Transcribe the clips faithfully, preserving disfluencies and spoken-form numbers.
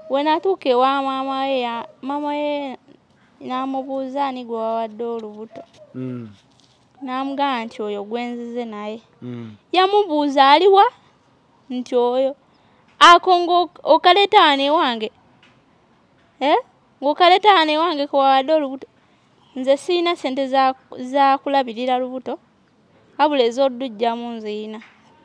Wenatuuka ewa maama we ya maama we n'amubuuza ani gwe wawadde olubuto. Mm. N'amugamba nti oyo gwenzize naye. Mm. Yamubuuza aliwa nti oyo. Ako ng'okaleta wano ewange. Eh? Ng'okaleta wano ewange ko wawadde olubuto. Nze sirina ssente za, za kulabirira lubuto. Wabula ez'oddujjamu nzirina.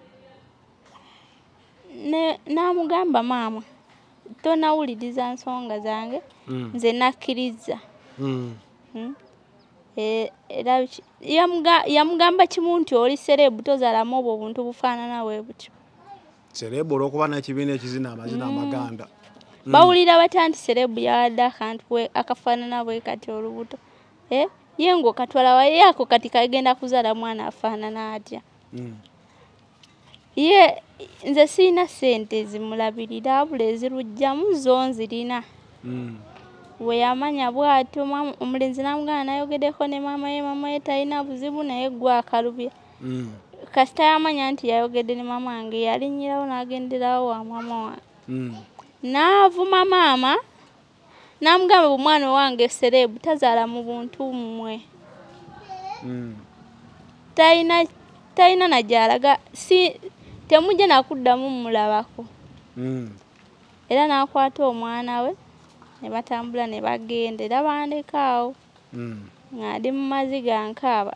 Ne n'amugamba maama tonawuliriza nsonga zange. Mm. Nze nakkiriza. Mm. Hmm? E, era yamuga, yamugamba kimu nti oli serebu tozaalamu obwo obuntu bufaanana bwe butyo. Serebu olw'okuba n'ekibiina ekizina amazina Mm. amaganda. Mm. Bawulira batya nti serebu yawadde akantu bwe akafaanana bwe kati olubuto. Eh? Ye ng'okatwala wa ye ako kati kagenda kuzaala mwana afaanana atya. Mm. Ye nze sirina ssente zimulabirira wabula ezirujjamu zo nzirina. Mm. Bwe yamanya bw'atyo omulenzi n'amugamba nayogeddeko ne maama ye, maama ye talina buzibu naye gwe akalubya. Mm. Kasita yamanya nti yayogedde ne maama wange yalinnyirawo n'agenderawo wa maama wange. Mm. N'avuma maama n'amugamba omwana wange serebu tazaala mu buntu mmwe. Mm. Talina talina na gy'alaga si temujja nakuddamu mmulabako. Mm. Era n'akwata omwana we ne batambula ne bagenda era bandeka awo. Mm. Ng'ali mu maziga nkaaba.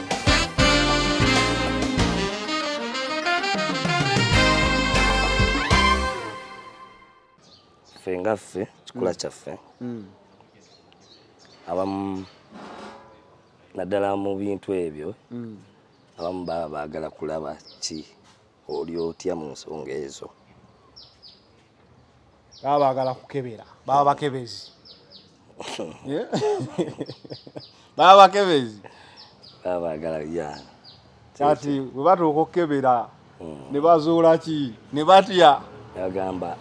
Ffe nga ffe kikula kyaffe Mm. abamu naddala mu bintu ebyo Mm. abamu baba baagala kulaba ki oli otya mu nsonga ezo. Baba baagala kukebera baba bakebezi. Yeah? Baba bakebezi Baba baagala ya kati bwe batuuka okukebera ne bazuula ki ne batya. yagamba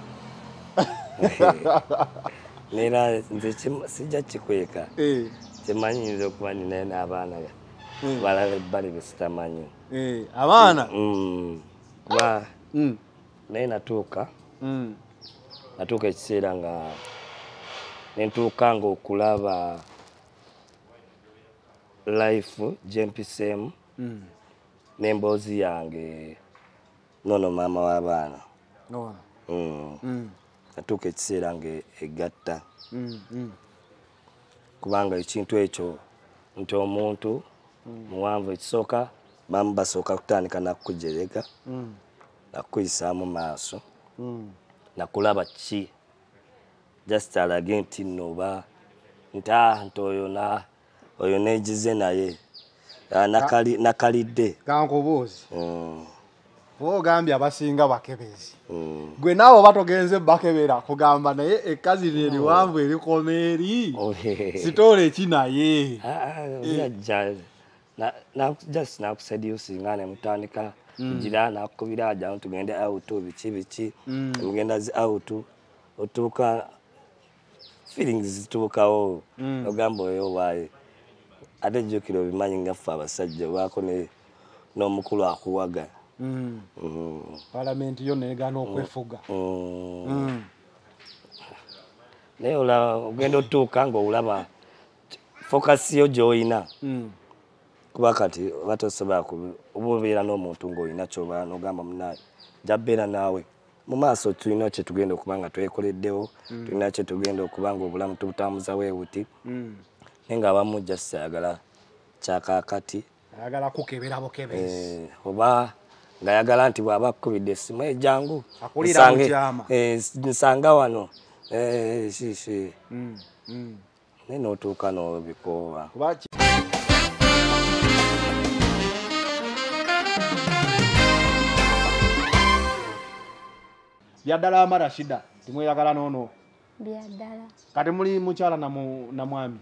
nera nze sijja kikweka Eh. kimanyi nze okuba ninaye n'abaana Mm. balala ebbali be sitamanyi. Eh. Abaana. Mm. Kuba Mm. naye natuuka Mm. natuuka ekiseera nga nentuuka nga okulaba life gyempiseemu Mm. n'emboozi yange nono maama w'abaana. No. Mm. Mm. Natuuka ekiseera nga egatta Mm. Mm. kubanga ekintu ekyo nti omuntu muwanvu ekisooka bamu basooka kutandika nakkujerega Mm. nakkuyisaamu maaso Mm. nakulaba ki just alage nti nno oba nti ah nti oyo na oyo neegize naye ah, nakali nakalidde. Kankubuuzi. Mm. Ogambye abasinga bakebezi. Mm. Gwe naawe oba togenze bakebera kugamba naye ekkazi eriwanvu erikoma eri. Sitoola eki naye. Yajja na na just nakuseduce nga ne mutandika kugira nakubira ajja tugende out biki biki mugenda zi out otuuka feelings zituukawo ogamba oyo waaye ate jjukira obimanyi nga ffe abasajja baako ne n'omukulu akuwaga. Mm. Mm. Parliament yo negana okwefuga. Mm. Naye olaba ogenda otuuka ng'olaba focus yo gy'olina. Mm. Kuba kati batosobola oba obeera n'omuntu ng'olina ky'oba n'ogamba munnaye jabbeera naawe mu maaso tulina kye tugenda okuba nga twekoleddewo tulina kye tugenda okuba nga obulamu tubutambuza weewuti naye ng'abamu just ayagala kyakaakati ayagala kukebera bukebezi oba ng'ayagala nti bw'aba akkubidde essimu ejjangu akulira mu kyama nsanga wano shishi naye n'otuuka n'obikoowa. Byaddala amara shida timweyagala noono. Byaddala. Kati muli mukyala na na mwami.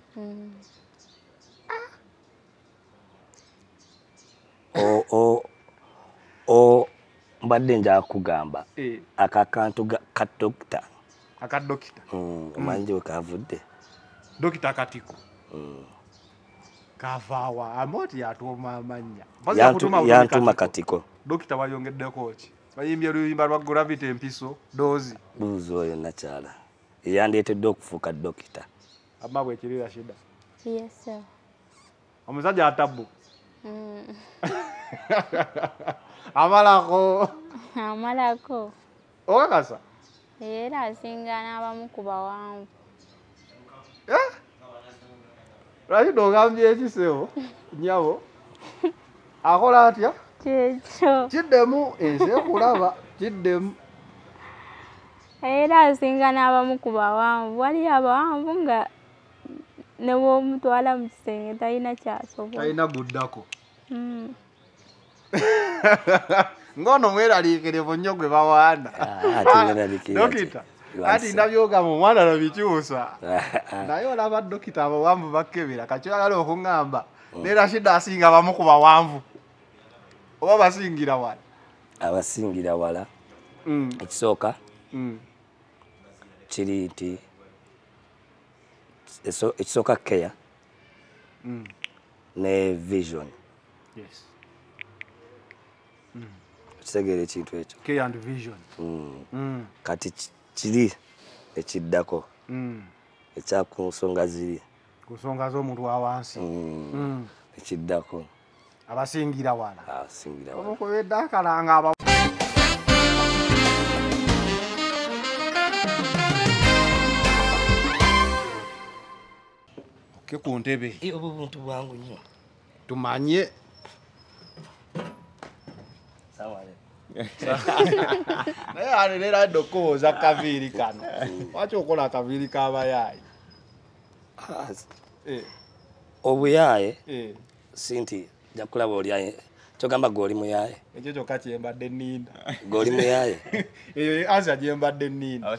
o o o mbadde nja kugamba akakantu ka dokita aka dokita omanyi we kavudde dokita Katiko kavaawa amoti yatuuma amanya yantuma Katiko dokita wayongeddeko ki bayimbye oluyimba lwa Gravity Empiso Dozi buzo oyo nakyala eyandeetedde okufuuka dokita amma bwe kirira shida Yes sir. omusajja atabbu Mm. amalako Amalako. okakasa Era asinga n'abamu ku bawanvu. lwaki ogambye ekisewo nyabo akola atya Kyekyo. kiddemu ensi ekulaba kiddemu Era asinga n'abamu ku bawanvu. Waliyo abawanvu nga ne bw'omutwala mu kisenge talina kyasobola. talina guddako Mm. ngono mweraliikirivu nnyo gwe bawaana dokita ati ndabyogamba omwana nabikyusa naye olaba dokita abawanvu bakkebera kakyagala okuŋŋamba ne Rashida asinga bamu ku bawanvu oba basingira wala abasingira wala ekisooka kiri nti ekisooka care ne vision kitegera ekintu ekyo care and vision kati kiri ekiddako ekyaku nsonga ziri ku nsonga z'omuntu wa wansi ekiddako abasingira wala abasingira wala omukubedde akalanga aba ke ku ntebe obwo buntu bwangu nnyo tumanye naye anenera adde okukowooza kaviiri kano lwaki okola akaviiri k'abayaayi obuyaaye si nti ja kulaba olyaye kyogamba gwe oli muyaaye ekyo kyokka kyembadde nninda gwe oli muyaaye eyo ansa gyembadde nninda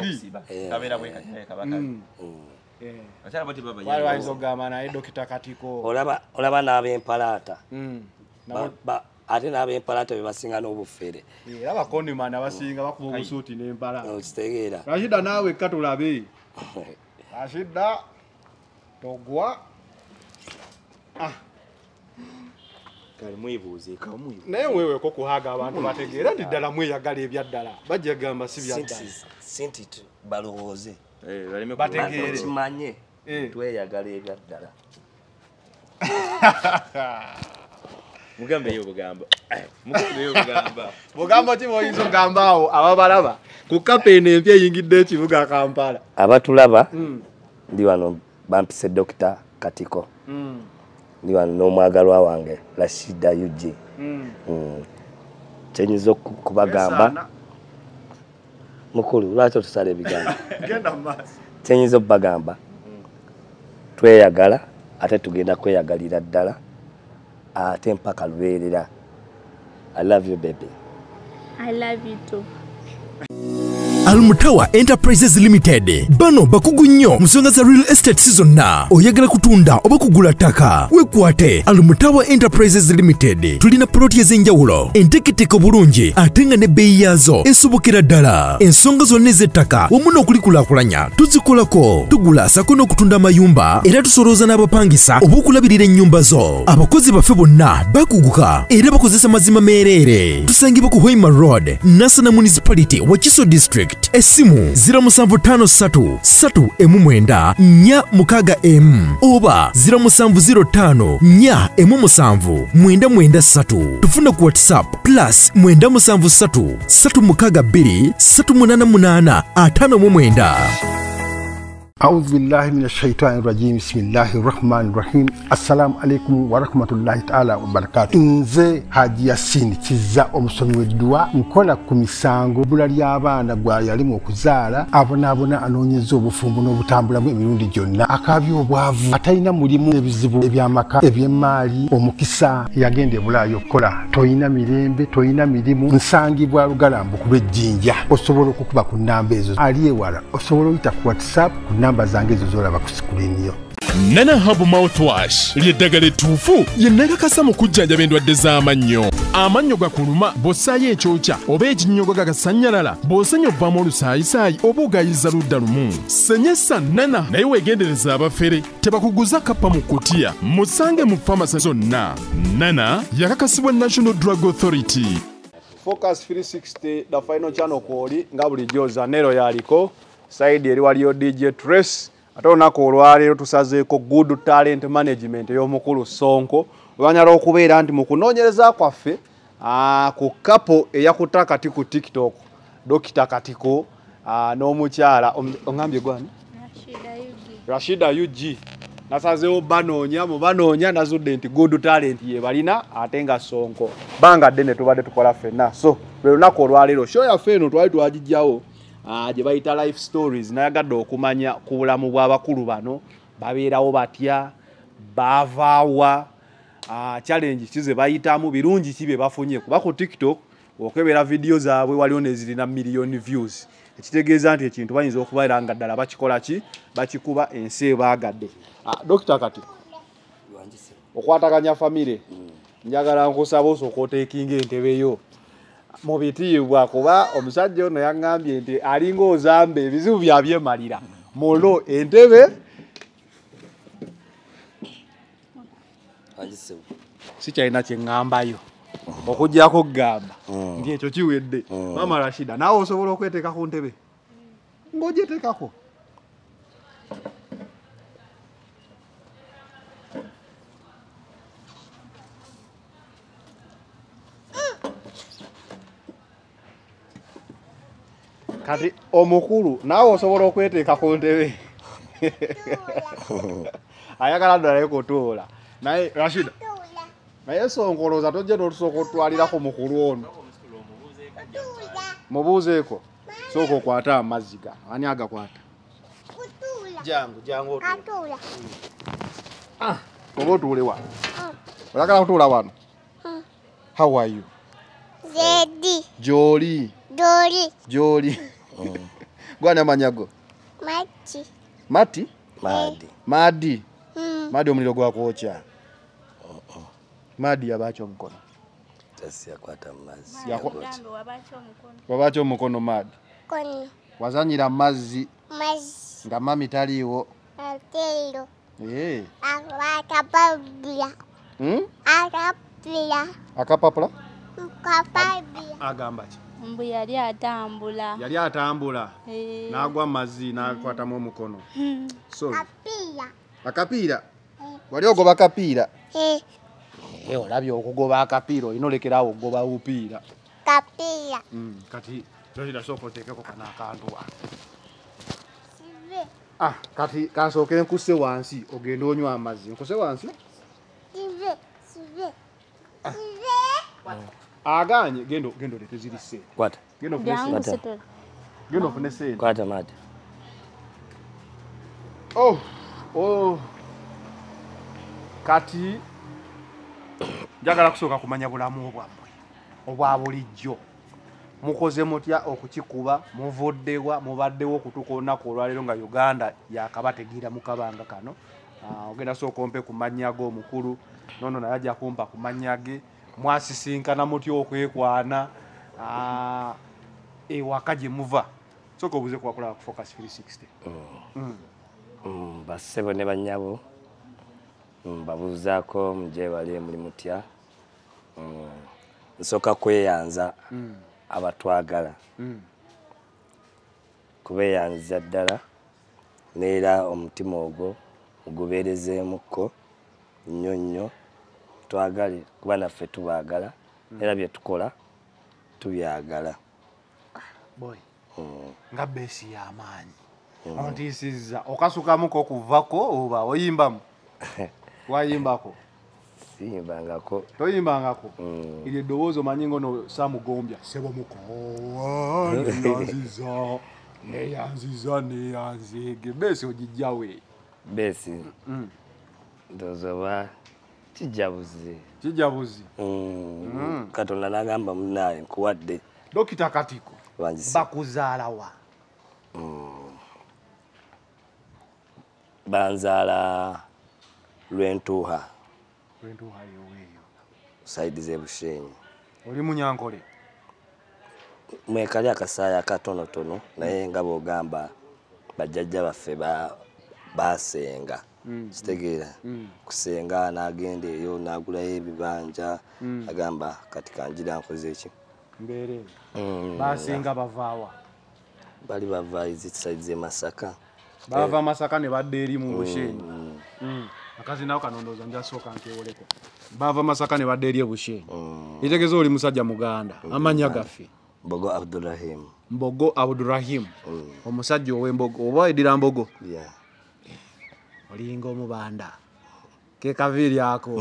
wali wayinza okugamba naye dokita Katiko olaba n'ab'empalaata ate n'ab'empalaata be basinga n'obufere era bakondimani abasinga bakuba obusuuti n'empalaata okitegeera Rashida naawe ekka tulabe Rashida togwa naye mweweeko kuhaaga abantu bategeera nti ddala mweyagala ebyaddala bajja gamba si byaddala sinti balowooze bategeere kimanye tweyagala ebyaddala mugambe yo bugamba mugambe yo bugamba bugamba ki boyinza okugamba awo ababalaba ku kapeeni empya eyingidde ekibuga Kampala abatulaba ndi wano bampise dokita Katiko ndi wano n'omwagalwa wange Rashida U G kyenyiza okubagamba mukulu lwaki otusala ebigambo kyenyiza okubagamba tweyagala ate tugenda kweyagalira ddala ate mpaka lubeerera. I love you baby. I love you too. Almutawa Enterprises Limited bano bakugu nnyo musonga za real estate season na oyagala kutunda oba kugula ttaka wekwate Almutawa Enterprises Limited tulina ploti ez'enjawulo enteketeko bulungi ate nga ne bbeeyi yaazo esobokera ddala ensonga zonna ez'ettaka wamu n'okulikulaakulanya tuzikolako tugula sako n'okutunda amayumba era tusolooza n'abapangisa oba okulabirira ennyumba zo abakozi baffe bonna bakuguka era bakozesa mazima meereere tusangibwa ku Hoima Road Nasana Municipality Wakiso District Esimu zero seven five three three emu mwenda nnya mukaga M oba zero seven zero five nnya emu musanvu mwenda mwenda three tufuna ku WhatsApp plus mwenda musanvu three three mukaga two three munana munana atano mu mwenda. أعوذ بالله من الشيطان الرجيم بسم الله الرحمن الرحيم السلام عليكم ورحمة الله تعالى وبركاته nze Haji Yasin kiza omusomi w'eddwa nkola ku misango bula ly'abaana gwa yalimu okuzaala abonaabona anoonyeza obufumbo n'obutambulamu emirundi gyonna akabya obwavu atalina mulimu ebizibu eby'amaka eby'emmaali omukisa yagenda ebulaayo okukola toyina mirembe toyina mirimu nsangibwa lugalambu ku lw'ejjinja osobola okukuba ku nnamba ezo ali ewala osobola oyita ku WhatsApp ku namba zange ezo z'olaba ku sikulini yo. Nana Hub Mouthwash lyeddagala ettuufu ye nnagakasa mu kujjanjaba endwadde z'amannyo. Amannyo gakuluma bw'ossaayo ekyokya oba ekinnyogo gagasannyalala bw'osenya ovaamu olusaayisaayi oba ogayiza ludda lumu. Senyesa Nana naye weegendereza abafere tebakuguza kappa mu kkutiya musange mu famasi zonna. Nana yakakasibwa National Drug Authority. Focus three sixty the final channel koli nga bulijjo Zanero yaliko side eri waliyo D J Trace ate onako olwaleero tusazeeko good talent management y'omukulu Sonko olwanyala okubeera nti mu kunoonyereza kwaffe ku kapo eyakuta kati ku TikTok Dokita Katiko n'omukyala ongambye gwani Rashida U G nasazeewo banoonya mu banoonya nazudde nti good talent ye balina ate nga Sonko banga ddene tubadde tukola ffenna so lwe lunaku olwaleero show yaffe eno twali twagijjawo gye bayita life stories nayagadde okumanya ku bulamu bw'abakulu bano babeerawo batya baavaawa challenge kize bayitamu birungi kibe bafunye kuba ku TikTok okebera video zaabwe waliwo nezirina million views ekitegeeza nti ekintu bayinza okubaera nga ddala bakikola ki bakikuba ensi ebaagadde. Dokita Kati okwataganya famire njagala nkusaba osooka oteekinga entebe yo mu bitiibwa kuba omusajja ono yaŋŋambye nti alinga ozambe ebizibu byabyemalira mulo entebe si kyalina kye ŋŋambayo okujjako kugamba nti ekyo kiwedde. Mama Rashida naawe osobola okweteeka ku ntebe ng'ogyeteekako. Kati omukulu naawe osobola okweteeka ku ntebe ayagala ddala kutuula naye Rashida naye Sonkolooza tojja n'otusooka otwalira ku mukulu ono mubuuzeeko sooka okwata amazzi ga ani agakwata jangu jangu otuula oba otuule wano oyagala kutuula wano. How are you? Zedi Joli Joli Joli gwana manyago Mati Mati Madi Madi mm. Madi omuliro gwakwocha Madi yabacho omukono tasi yakwata mazzi wabacho omukono Madi kono wazanyira mazzi mazzi nga mami taliiwo atelo eh akapabula hmm akapula akapapula akapabula agamba ki mbu yali atambula yali atambula eh nagwa mazzi nakwatamu omukono so kapila akapiira wali ogoba akapiira eh eh olabye okugoba akapiira olina olekeraawo ogoba upiira kapila mm kati Rashida sooka oteekeko kana akantu wano sive ah kati kansooke nkuse wansi ogenda onywa amazzi nkuse wansi sive sive sive aganye gendo gendo lete ziri se kwata gendo fune Jangu se setole. gendo fune se kwata Madi oh oh kati njagala kusooka kumanya bulamu obwammwe obwa bulijjo mukoze mutya okukikuba muvuddewa mubaddewo okutuuka olunaku olwaleero nga Uganda yakabategira mu kabanga kano. Ogenda sooka ompe ku mannya g'omukulu nono naye ajja kumpa ku mannya ge mwasisinkana mutya okwekwana ewaka gye muva sooka obuze kubakola ku Focus three sixty. bassebo ne bannyabo babuuzaako muje bali muli mutya nsooka kweyanza abatwagala kubeeyanza ddala neera omutima ogwo ogubeerezeemukko nnyo nnyo twagale kuba naffe tubaagala era bye tukola tubyagala boy nga beesi y'amaanyi ontiisizza okasukamuko okuvako oba oyimbamu wayimbako siyimbangako toyimbangako eryo eddoboozi omanyi ngono Samugombya sebo mukowa neyanziza neyanziza neyanzege beesi ogijjawe beesi ndowooza oba kijabuzi kijabuzi Katonda n'agamba munaaye nkuwadde Dokita Katiko Wanjisa. bakuzaalawa banzaala Lwentuuha Lwentuuha yoweeyo saidi z'Ebushenyi oli Munyankole mwekali akasaayi akatonotono naye nga bw'ogamba bajjajja baffe baasenga kitegeera kusenga n'agenda eyo n'agulayo ebibanja agamba kati kanjira nkoze eki Mbere. Basinga bavaawa. Bali bava izitsaize Masaka. Bava Masaka ne badde eri mu Bushenyi. Mm. Akazi nawo kanondoza nja soka nkewoleko. Bava Masaka ne badde eri Bushenyi. Itegezo oli musajja Muganda. Amanya gafi. Mbogo Abdurrahim. Mbogo Abdurrahim. Omusajja ow'Embogo. Oba edira Mbogo. Yeah. Olingo mubanda. Ke kaviri ako.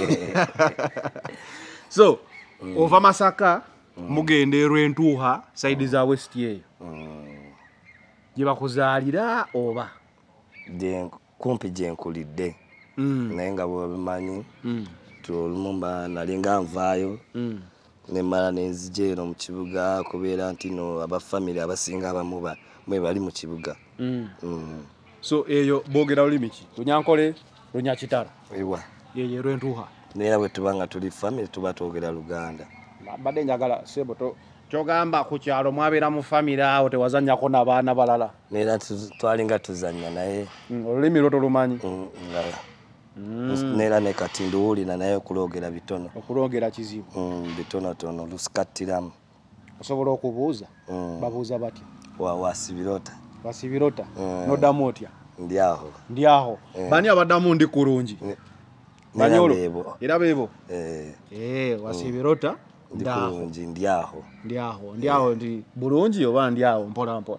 So, mm. ova Masaka mm. mugende Rwentuha side za West yeyo. Mm. Je bakuzaalira oba de kumpi je nkulidde. Mm. Naye nga bwobimanyi mm. tulumumba nalinga nvaayo mm. nemala nenzijero mu kibuga kubeera nti no abafamily abasinga abamuba mwe bali mu kibuga. Mm. Mm. So eyo bogera olimiki Runyankole Runyakitara ewa yeye Rwentuha nera bwe tubanga tuli family tuba twogera Luganda. Badde njagala sebo to kyogamba ku kyalo mwabera mu family awo tewazannyako n'abaana balala. Nera twalinga tuzannya naye mm, olulimi lwo tolumanyi. Mm, ngala. Mm. Nera ne kati nduwulira naye okulogera bitono. Okulogera kizibu. Mm, bitono tono lusikatiramu. Osobola okubuuza. Mm. Babuuza bati. Wa wasibirota. Wasibirota. Mm. Nodamu otya. Ndi aho. Ndi aho. Mm. Bani abadamu ndi kurungi. Mm. Banyolo. Era bebo. Eh. Eh, wasibirota. Mm. Ndi kurungi ndi aho. Ndi aho. Ndi aho ndi bulungi oba ndi aho mpola mpola.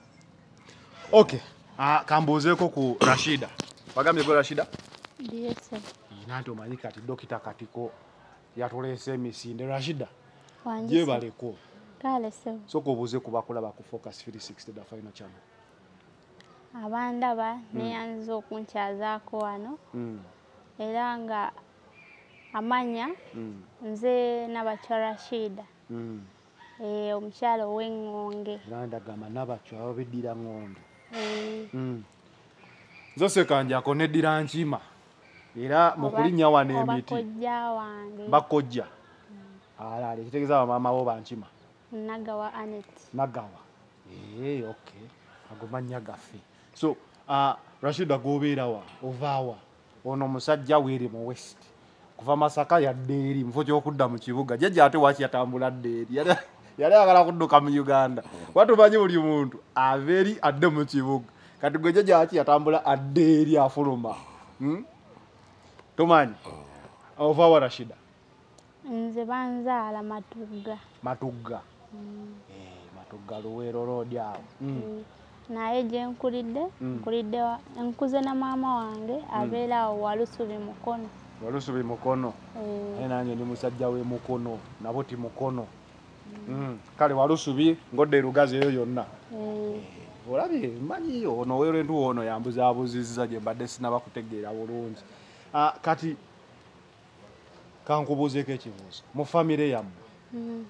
Okay. Ah, kambuzeeko ku Rashida. Bagambye ko Rashida? Yes sir. Nanti omanyi kati dokita katiko yatolese emisinde Rashida. Wanje. Je baleko. Kale sir. Soko obuze kubakula ba ku Focus three sixty da final channel. Abandaba mm. neyanza okunkyazaako wano. Mm. Era nga amanya mm. nze Nabakyala Rashida. Mm. Eh omukyala ow'Engonge. Randa gama Nabakyala obiddira Ngonge. Eh. Mm. Zose kanjako neddira Nkima. Era mukulinya wane emiti. Bakojja wange. Bakojja. Mm. Ala kitegeza mama bo Bankima. Nagawa Anet. Nagawa. Eh okay. Agomanya gafe. So, uh, Rashida gobeera wa ovaawa ono musajja weri mu West kuva Masaka ya deri mfo kyokudda mu kibuga jjajja ate waki yatambula deri yali yali agala kudduka mu Uganda watu banyi buli muntu averi adde mu kibuga kati gwe jjajja waki yatambula aderi afuluma hmm? Tumanyi ovaawa Rashida nze banzaala Matugga Matugga mm. eh Matugga Luweero road awo mm. mm. naye je nkulidde mm. nkulidde nkuze na mama wange abeera mm. Walusubi Mukono. Walusubi Mukono eh mm. nange ndi musajja we Mukono nabo ti Mukono mm. mm. kale Walusubi ngodde Lugazi eyo yonna mm. eh olabye mmanyi ono wero ntu ono yambuza abuzizza je badde sinaba kutegeera bulungi. Ah kati kankubuzeeko ekibuuzo mu family yammwe mm.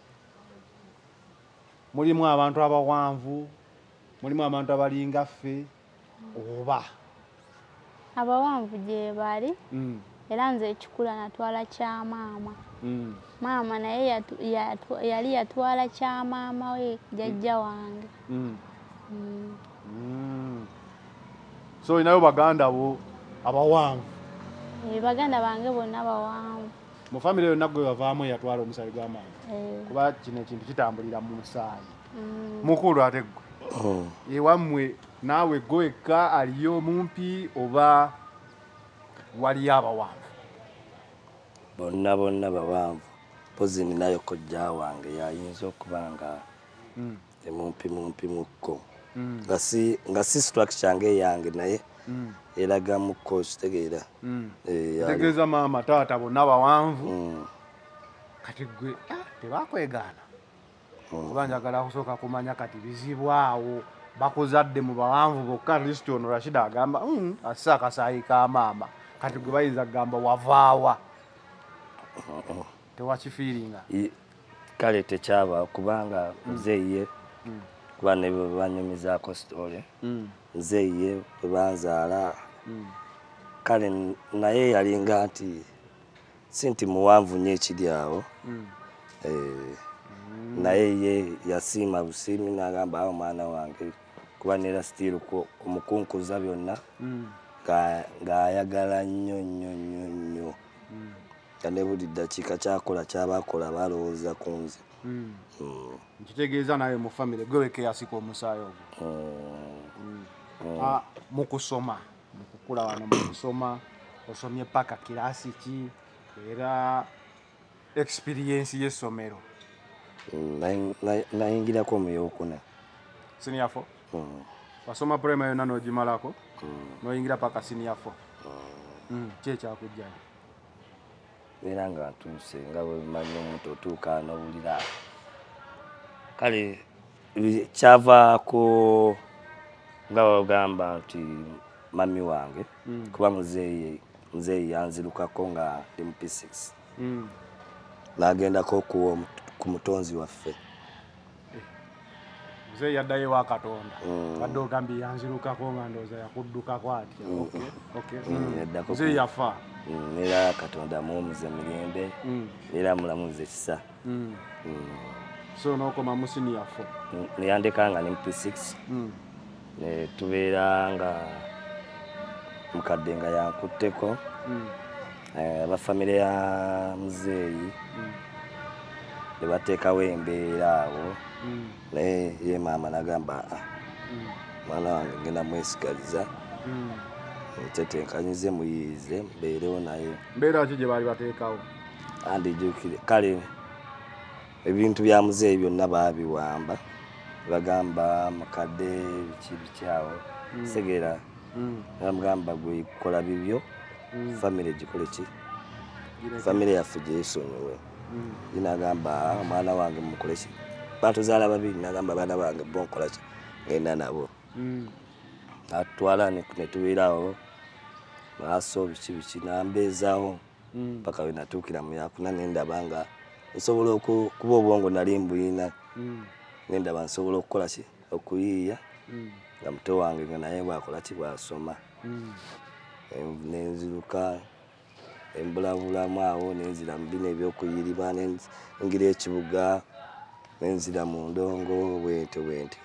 mulimu abantu abawanvu mulimu abantu abalinga ffe oba abawanvu gye bali mm. era nze ekikula natwala kya maama mm. maama naye yatu, yatu, yali yatwala kya maama we jjajja wange mm. mm. mm. So inayo baganda bo abawanvu e baganda bange bonna bawanvu mu family yonna gwe bavaamu yatwala omusaayi gwa maama e. kuba kino ekintu kitambulira mu musaayi mm. mukulu ate gwe oh. Ewammwe naawe gweka aliyo mumpi oba wali abawanvu? Bonna bonna bawanvu pozi ninayo kojja wange yayinza okuba nga mm. emumpi mumpi mukko mm. nga si nga si structure nge yange naye mm. eraga mukko kitegeera mm. e, tegeeza maama taata bonna bawanvu mm. kati gwe ah, tebakwegana mm. kuba njagala kusooka kumanya kati bizibwawo bakuzadde mu bawanvu bokka list ono Rashida agamba mm, asa akasaayi ka maama kati gwe bayinza kugamba wavaawa uh-uh. tewakifiiringa kale tekyaba kubanga nzeye mm. kuba ne banyumizaako story mm. nzeye bebanzaala mm. kale naye yalinga nti sinti muwanvu nnyo ekiri awo mm. eh, mm. naye ye yasiima busiimi n'agamba awo mwana wange kuba nera still omukunkuza byonna mm. ng'ayagala nnyo nnyo nnyo nnyo mm. ne buli ddakiika kyakola kyabakola balowooza ku nze Mm. Nkitegeeza naye mu family gwe weke yasika omusaayi ogwo. Ah, mu kusoma mu kukula wano mu kusoma osomye paka kirasi ki era experience y'essomero. Nayingirako mu yokuna. Senior four? Wasoma primary yonna n'ogimalako n'oyingira paka senior four. Ki ekyakujjayo? Era nga ntuuse nga bwe bimanyi omuntu otuuka n'owulira kale kyavaako nga bagamba nti mami wange kuba muzeeyi muzeeyi yanzirukako nga ndi mu P six n'agendako ku mutonzi waffe. Muzeeyi yaddayo wa Katonda badde ogambye yanzirukako nga ndowooza yakuddukako atya. Muzeeyi yafa era Katonda muwumuze mirembe era mulamuze kisa. So n'okoma mu senior four neyandeka nga ne mu P six ne tubeera nga mukadde nga yankutteko abafamire ya muzeeyi ne bateekawo embeera awo naye ye maama nagamba mwana wange ngenda mwesigaliza tetenkanyize muyiize mbeerewo naye. Mbeera ki gye baali bateekawo? Andijjukire kale ebintu bya muzeeyi byonna baabiwamba bagamba mukadde biki bikyawo segera bamugamba gwe kukola bibyo famire gikole ki famire yaffe gyesonyiwe. Ginagamba omwana wange mukole ki batuzaala babiri nagamba baana bange bonkola ki ngenda nabo atwala netubeerawo maaso biki biki nambeezaawo paka we natuukira mu yakuna nendaba nga nsobola okuba obwongo nali mbuyina nendaba nsobola okukola ki okuyiiya nga muto wange nga naye bwakola ki bwasoma nenziruka embulabulamu awo nenzira mu bino ebyokuyiribwa nengira ekibuga nenzira mu ndongo bwente bwente.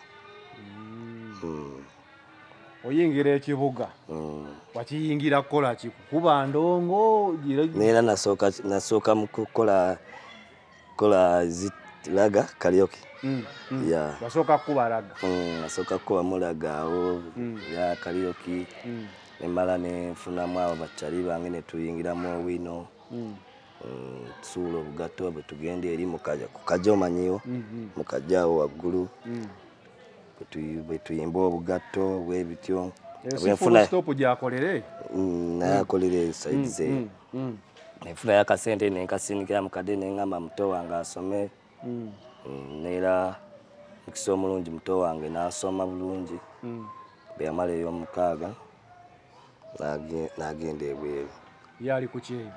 Oyingira ekibuga wakiyingira kukola ki? Kuba ndongo? Neera nasooka mu kukola kola ziraga karaoke. Wasooka kuba raga? Nasooka kuba mulaga awo ya karaoke nemala nenfunamu abo bakyali bange netuyingiramu owino tusuula obugatto bwe tugenda eri mukaja kukaja omanyiwo mukaja awo waggulu bwe tuyimba obugatto bwe bityo stop gyakolere naye akolere saidi ze nenfuna yakasente nenkasinikira mukadde neŋŋamba muto wange asome neera mukisa omulungi muto wange n'asoma bulungi bwe yamala ey'omukaaga n'agenda ebweru. Yali ku kyeyo?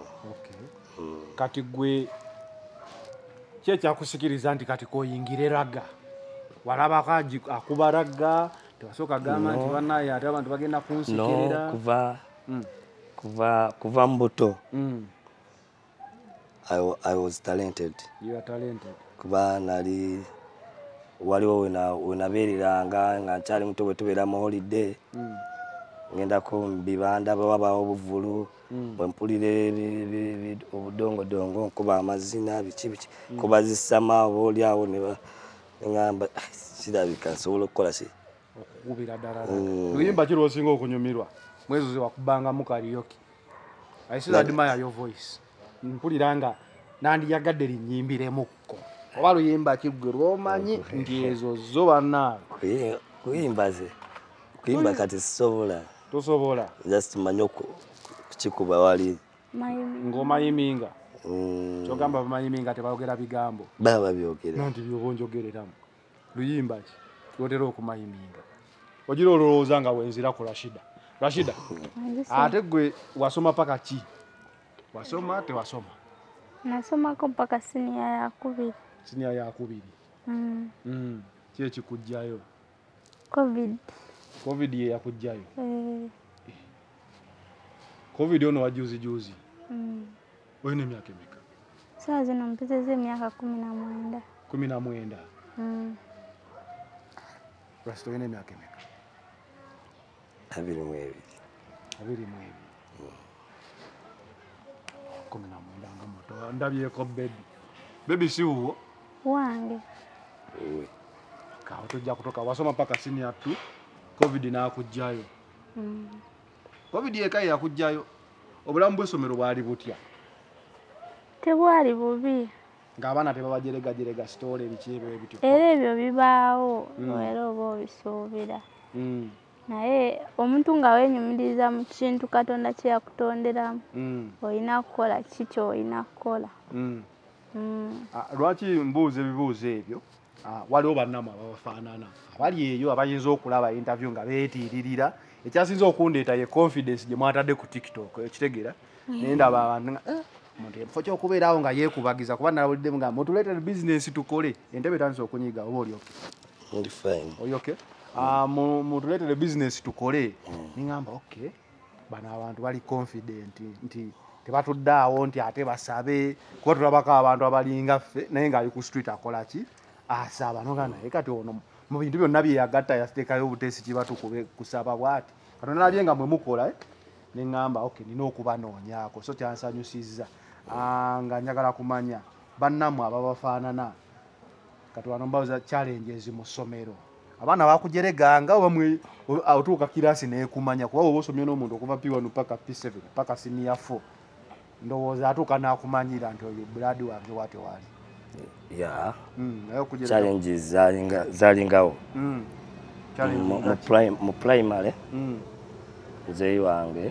Kati gwe ki ekyakusikiriza nti kati koyingire raga? Walabako akuba raga tewasooka gamba nti bannaye ate abantu bagenda kunsikirira? Kuva mu buto I was talented. You are talented. Kuba nali waliwo wenabeereranga nga nkyali muto bwe tubeera mu holiday ngendako bibanda wabaawo obuvulu bwe mpulira obudongodongo nkuba amazina biki biki kuba zisama oba oli awo neŋŋamba kirabika nsobola okukola ki okukubira ddala. Luyimba ki lw'osinga okunyumirwa mwezo ze wakubangamu karaoke? I still admire your voice. Mpulira nga nandiyagadde linnyimbiremukko. Oba luyimba ki ggwe lw'omanyi nti ezo zo bannaawe? Kuyimba ze kuyimba kati sisobola. Tosobola? Just manyi kukikuba wali ng'omayiminga. Kyogamba bamanyiminga tebayogera bigambo? Baba byogera. Nanti byoba onjogereramu. Luyimba ki lwotera okumayiminga? Ogira olowooza nga wenzira ku Rashida. Rashida, ate gwe wasoma paka ki? Wasoma tewasoma? Nasomako mpaka siniya yakubiri. Siniya yakubiri? Ki ekikujjayo? Covid. Covid ye yakujjayo? Covid ono wa juzi juzi? Oyina emyaka emeka? Saa zino mpitiriza emyaka kumi na mwenda. Kumi na mwenda? Rashida oyina emyaka emeka? Abiri mu ebiri. Abiri mu ebiri. Kumi na mwenda nga muto. Ndabyeko bebi. Bebi si wuwo? wange ewe kawo tujja kutoka wasoma paka senior two covid n'akujjayo mm. covid yeka yakujjayo obulamu bw'essomero bwali butya tebwali bubi ng'abaana tebabajerega jerega story ebikiebe ebityo era ebyo bibaawo Mm. era oba obisuubira mm. naye omuntu nga weenyumiriza mu kintu Katonda kye yakutonderamu mm. olina kukola ki ky'olina kukola mm. mm. Ah, lwaki mbuuza ebibuuzo ebyo ah, waliwo bannamu abafaanana abali eyo abayinza okulaba interview nga beetiiririra ekyasinza okundeeta ye confidence gye mwatadde ku tiktok ekitegeera naye ndaba abantu nga eh, omuntu ekifo ky'okubeerawo nga yeekubagiza kuba nawuliddemu nga mutuleetere bizinensi tukole entebe etandise okunyiga oba oli oke ndi fine oli oke Ah, mu- mutuleetere bizinensi tukole niŋŋamba okay bano abantu bali confident nti tebatudde awo nti ate basabe kuba tulabako abantu abalinga ffe naye ng'ali ku street akola ki asaba noga naye kati ono mu bintu byonna bye yagatta yateekayo obuteesi kiba tukube kusaba bw'ati Katonda nalabye nga mwe mukola eh? ne ŋŋamba okay nina okubanoonyaako so kyansanyusizza Ah, nga njagala kumanya bannammwe ababafaanana kati wano mbawuza challenges mu ssomero abaana bakujereganga oba mwe otuuka kirasi neekumanya kuba oba osomye n'omuntu okuva P one paka P seven paka senior four ndowooza atuuka n'akumanyira nti oyo buladi wange wate wali ya Mm, naye okujerega challenges zalinga zalingawo Mm, mu challenge mu prime mu primary Mm, muzeeyi wange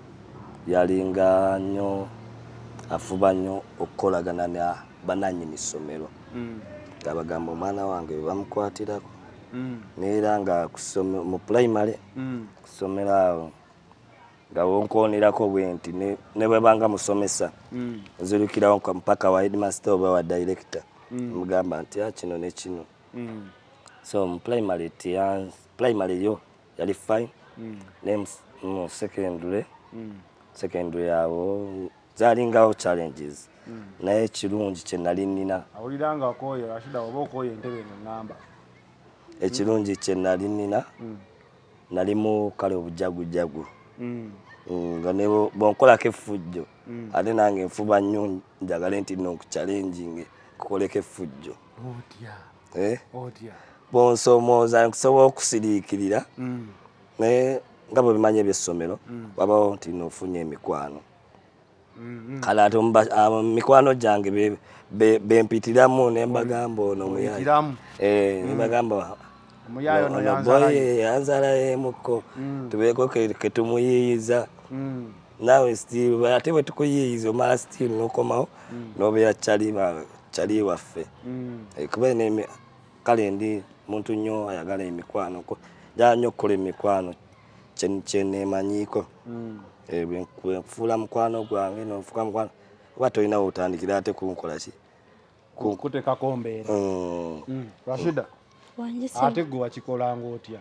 yalinga nnyo afuba nnyo okukolagana na bananyini ssomero mm, ng'abagamba omwana wange bamukwatirako mm, neera nga kusome mu primary mm, kusomera awo nga wonkonerako bwe nti ne ne bwe banga musomesa mm, nzirukirawo nka mpaka wa headmaster oba wa director Mm. mugamba nti ah kino ne kino mm, so mu primary tia primary yo yali fine mm, ne mu- mu secondary mm, secondary awo zalingawo challenges mm. naye ekirungi kye nali nnina awulira nga okooye Rashida oba okooye entebe eno ŋŋamba ekirungi kye nali nnina Mm, nalimu kale obujagujagu mm, Mm, nga ne bo- bwonkolako effujjo Mm. ate nange nfuba nnyo njagale nti nno nkuchallenging kukoleko effujjo otya eh? otya bonsomooza nkusobola okusiriikirira Mm, naye nga bwe bimanyi ebyessomero Mm. wabawo nti nofunye emikwano mm, mm. kale ate muba- ah, mu mikwano gyange be- be- bempitiramu ne mbagamba ono muyayi Oyitiramu. Eh, ne bagamba Omuyayi ono ono yanzala ye. boye yanzalayemuko Mm. tubeeko ke ke tumuyiiyiza Mm, naawe still ate bwe tukuyiiyiza omala still n'okomawo n'obeera kyali ba- kyali waffe mm, Eh, kuba neme kale ndi muntu nnyo ayagala emikwano ko njala nnyo okukola emikwano kye- kye neemanyiiko mm. Eh, bwe nku- bwe nkufuula mukwano gwange nofuka mukwano oba tolina wotandikira ate kunkola ki Ku- kuteekako mbeera Mm. Mm, Rashida wange si ate gwe wakikolanga otya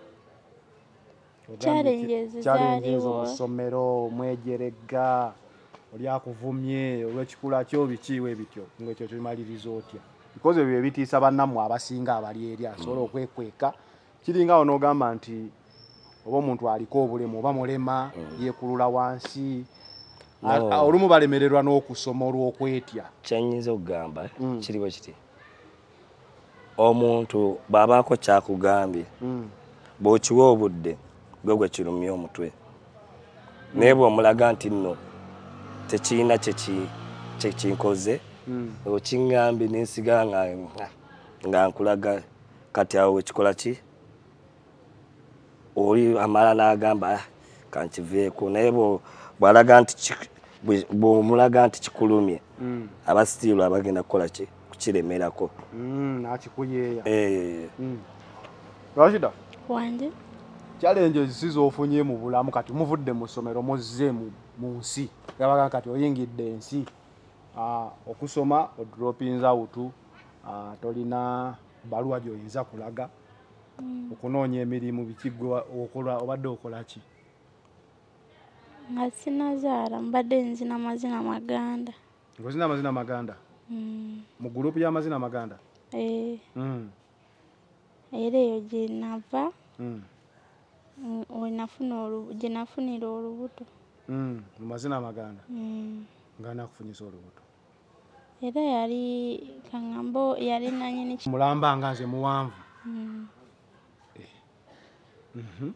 Ogambye Challenges ki- challenges zaaliwo. mu ssomero omwejerega oli akuvumye olw'ekikula kyo bikiiwe bityo ngaekyo kimaliriza otya because ebyo ebitiisa bannammwe abasinga abali eri asobola okwekweka kiringawo n'ogamba nti oba omuntu aliko obulemu oba mulema yeekulula wansi A- No. a- olumu balemererwa n'okusoma olw'okwetya kyenyinza okugamba eh, Mm. kiriwo kiti omuntu bw'abaako kyakugambye Mm, bw'okiwa obudde gwe gwe kirumya omutwe naye bw'omulaga nti nno tekirina kyeki- kyekinkoze mm, okiŋŋambye nensigala nga nga nkulaga kati awo wekikola ki oli amala n'agamba "Ah, kankiveeko naye bwo- bw'alaga nti ki- bwe- bw'omulaga nti kikulumye mm, abasitiiru abagenda kukola ki kukiremerako mm, nakikuyeeya Eh, Mm. Rashida wange challenges zizoofunye mu bulamu kati muvudde mu ssomero muzze mu mu nsi gabaga kati oyingidde ensi Ah, okusoma odropins out ah, tolina baluwa gy'oyinza kulaga okunoonya emirimu biki gwe wa- okola obadde okola ki nga sinazaala mbadde nzina mazina maganda ng'ozina amazina maganda Mm, mu gurupu y'amazina maganda eh, Mm, era eyo gye nava mm, mm, we nafuna olu- gye nafunira olubuto mm, mu mazina maganda Mm, nga nakufunyisa olubuto Era yali kaŋŋambo yali nanyini mulamba nga nze muwanvu. Mm. Mhm.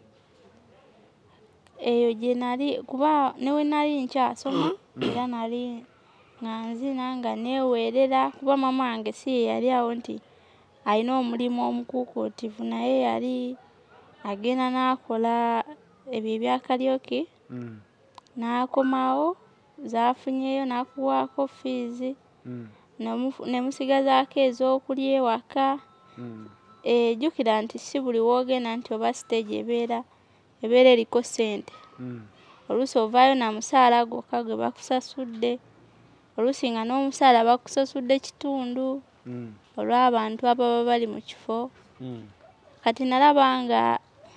Eyo gye nali kuba newe nali nkyasoma era nali nga nzina nga neeweerera kuba mama wange si ye yali awo nti alina omulimu omukuukuutivu naye yali agenda n'akola ebyo ebya kalyoki Mm. n'akomawo zaafunyeyo n'akuwaako fiizi Mm. Namufu- ne musigazaako ez'okulya ewaka. Mm. Eh, jjukira nti si buli woogenda nti oba stage ebeera ebeera eriko ssente. Mm. Oluusi ovaayo na musaala gwokka gwe bakusasudde. Oluusi nga n'omusaala bakusasudde kitundu Mm. olw'abantu ababa bali mu kifo. Mm. Kati nalaba nga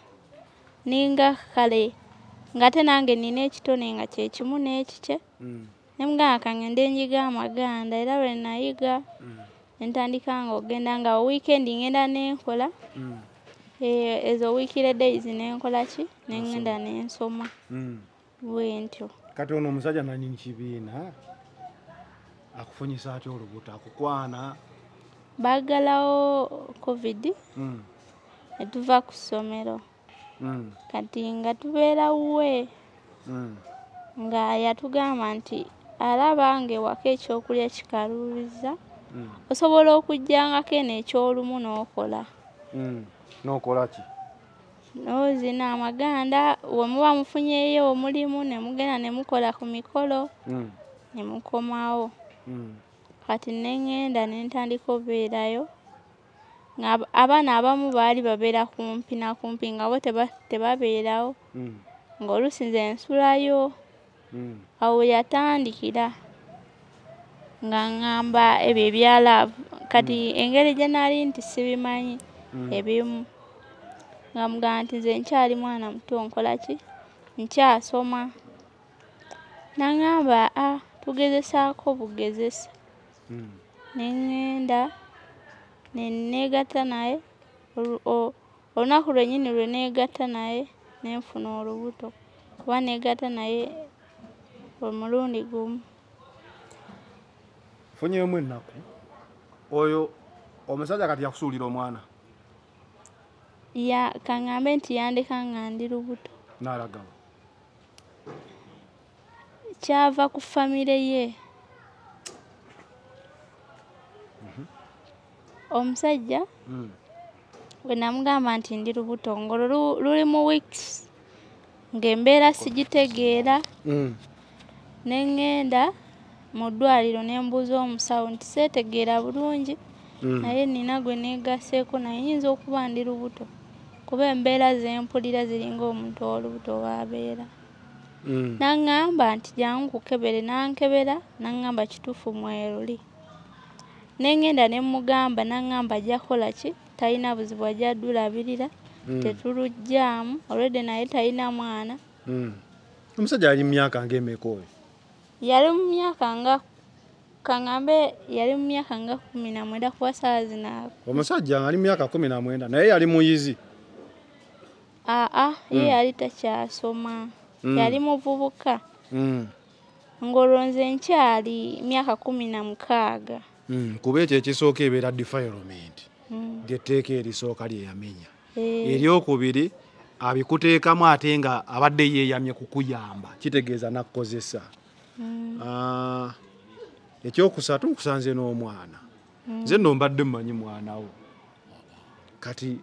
ninga kale ng'ate nange nina ekitone nga kye kimu n'ekikye. Mm. Ne mugamba ka ŋŋende nyiga amaganda era lwe nayiga Mm. ne ntandika nga ogenda nga weekend ngenda n'enkola. Mm. Eh, ezo weekly days n'enkola ki ne ŋŋenda n'ensoma Mm. bwe ntyo. Kati ono omusajja nanyini kibiina akufunyisa atya olubuto akukwana? Baagalawo covid Mm. ne tuva ku ssomero. Mm. Kati nga tubeera wuwe Mm. nga yatugamba nti alaba ng'ewaka ekyokulya kikaluubiza Mm. osobola okujjangako eno ekyolumu n'okola. Mm. N'okola ki? N'ozina amaganda bwe muba mufunyeyo omulimu ne mugenda ne mukola ku mikolo Mm. ne mukomawo. Mm. Kati ne ŋŋenda ne ntandika obeerayo nga aba- abaana abamu baali babeera kumpi na kumpi nga bo teba tebabeerawo Mm. ng'oluusi nze nsulayo. Mm. Awo yatandikira nga ŋŋamba ebyo ebya love kati engeri gye nali nti sibimanyi Mm. ebimu nga mugamba nti nze nkyali mwana muto nkola ki nkyasoma. N'aŋŋamba a tugezesaako bugezesa. Mm. Ne ŋŋenda ne neegatta naye olu- o- olunaku lwennyini lwe neegatta naye ne nfuna olubuto kuba neegatta naye omulundi gumu. Funyeemu ennaku oyo omusajja kati yakusuulira omwana Ya kaŋŋambe nti yandeka nga ndi lubuto. n'alagawo. Kyava ku famire ye. Omusajja Mm. bwe namugamba nti ndi lubuto ng'olwo lu- luli mu weeks ng'embeera sigitegeera Mm. ne ŋŋenda mu ddwaliro ne mbuuza omusawo nti seetegeera bulungi Mm. naye nina gwe neegaseeko naye nyinza okuba ndi lubuto kuba embeera ze mpulira ziringa omuntu ow'olubuto bw'abeera. Mm. N'aŋŋamba nti jangu kukebere n'ankebera n'aŋŋamba kituufu mweruli. Ne ŋŋenda ne mugamba n'aŋŋamba ajja kukola ki talina buzibu ajja ddulabirira Mm. tetuluggyaamu already naye talina mwana. Mm. Omusajja yali mu myaka ng'emeka oyo? Yali mu myaka nga kaŋŋambe yali mu myaka nga kumi na mwenda kuba saawa zino ako. Omusajja ali mu myaka kumi na mwenda naye yali muyizi. Aa ye yali takyasoma. Mm. Yali muvubuka Mm. ng'olwo nze nkyali myaka kumi na mukaaga. Mm. Kuba ekyo ekisooka ebeera defilement Mm. ly'etteeka erisooka lye yamenya. Eh, Eryokubiri abikuteekamu ate nga abadde yeeyamye kukuyamba kitegeeza nakkozesa. mm, Ah, ekyokusatu nkusanze n'omwana. Nze nno mbadde mmanyi mwana wo. Kati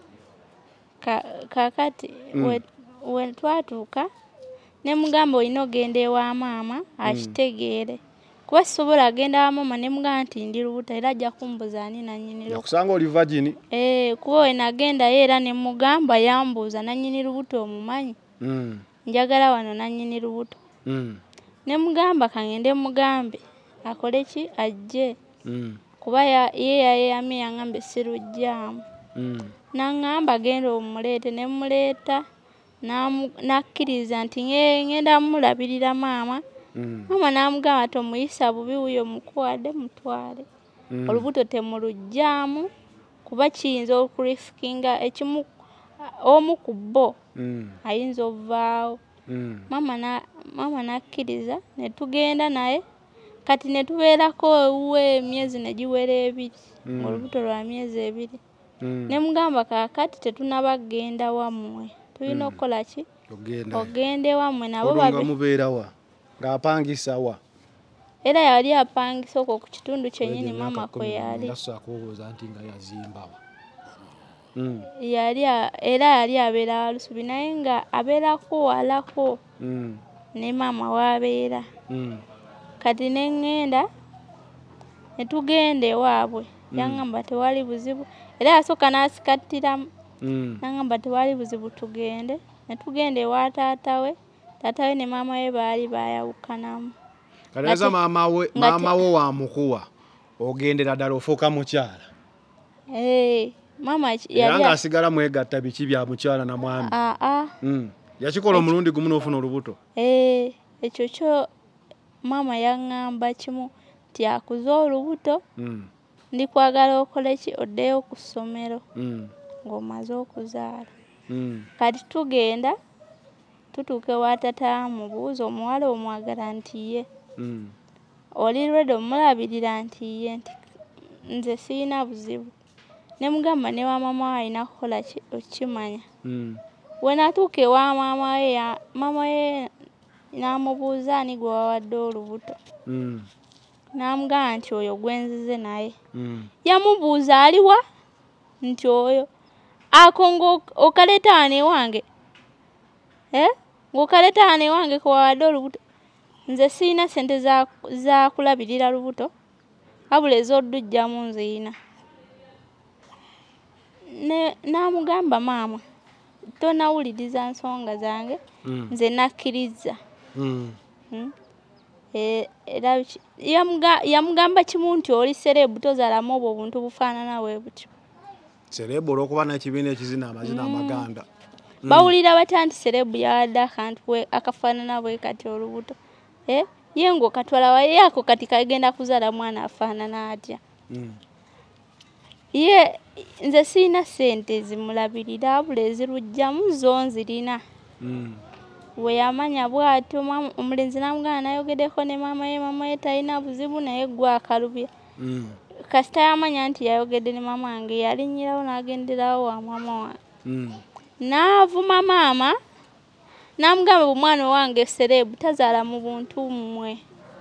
ka- kaakati Mm. we, we twatuuka ne mugamba olina ogenda ewa maama akitegeere kuba sisobola agenda wa maama ne mugamba nti ndi lubuto era ajja kumbuuza ani nannyini lubuto. yakusanga oli vagini. Eh, kuba we nagendayo era ne mugamba yambuuza nannyini lubuto omumanyi Mm. njagala wano nannyini lubuto. Mm. Ne mugamba kangende mugambe akole ki ajje Mm. kuba ya- ye yayeyamye yaŋŋambe sirujjaamu. Mm. N'aŋŋamba genda omuleete ne muleeta n'amu- n'akkiriza nti "Nge- ngenda mulabirira maama." Mm. Maama n'amugamba tomuyisa bubi wuyo mukuwadde mutwale. Mm. Olubuto temuluggyaamu kuba kiyinza okurisikinga ekimu omu ku bo Mm. ayinza ovaawo. Mm. Maama na maama n'akkiriza ne tugenda naye kati ne tubeerako ewuwe emyezi ne giwera ebiri olubuto lwa myezi ebiri ne mugamba kaakati tetunaba kgenda wammwe tulina okukola ki ogende wammwe nabo nga mubeera wa ng'apangisa wa era yali apangisa okwo ku kitundu kyennyini maama kwe yali akubuuza nti nga yazimbawa yali era yali abeera Walusubi naye nga abeerako walako ne maama w'abeera kati ne ŋŋenda ne tugenda ewaabwe yaŋŋamba tewali buzibu era yasooka n'asikattiramu n'aŋŋamba tewali buzibu tugende ne tugenda ewa taata we taata we ne maama we baali baayawukanamu kaleeza maama we maama wo wamukuwa ogendera ddala ofuuka mukyala maama era ng'asigala mwegatta biki bya mukyala na mwami yakikola omulundi gumu n'ofuna olubuto ekyo kyo maama yaŋŋamba kimu nti akuze olubuto ndikwagala okole ki oddeyo ku ssomero ng'omaze okuzaala kati tugenda tutuuka ewa taata mubuuza omuwala omwagala nti ye oli lwedde omulabirira nti ye nti nze sirina buzibu ne mugamba ne wa maama we alina kukola ki okukimanya we natuuka ewa maama we maama we n'amubuuza ani gwe wawadde olubuto n'amugamba nti oyo gwenzize naye yamubuuza aliwa nti oyo ako ng'okaleeta wano ewange ng'okaleeta wano ewange kwe wawadde olubuto nze sirina ssente za kulabirira lubuto wabula ez'oddujjamu nzirina n'amugamba maama tonawuliriza nsonga zange nze nakkiriza era yamugamba kimu nti oli serebu tozaalamu obwo obuntu bufaanana bwe butyo serebu olw'okuba n'ekibiina ekizina amazina amaganda bawulira batya nti serebu yawadde akantu akafaanana bwe kati olubuto ye ng'okatwala waye ako kati kagenda kuzaala mwana afaanana atya ye nze sirina ssente zimulabirira wabula ezirujjamu zo nzirina we yamanya bw'atyo omulenzi n'amugamba nayogeddeko ne maama ye maama ye talina buzibu naye gwe akalubya kasita yamanya nti yayogedde ne maama wange yalinnyirawo n'agenderawo wa maama wange n'avuma maama n'amugamba omwana wange serebu tazaala mu buntu mmwe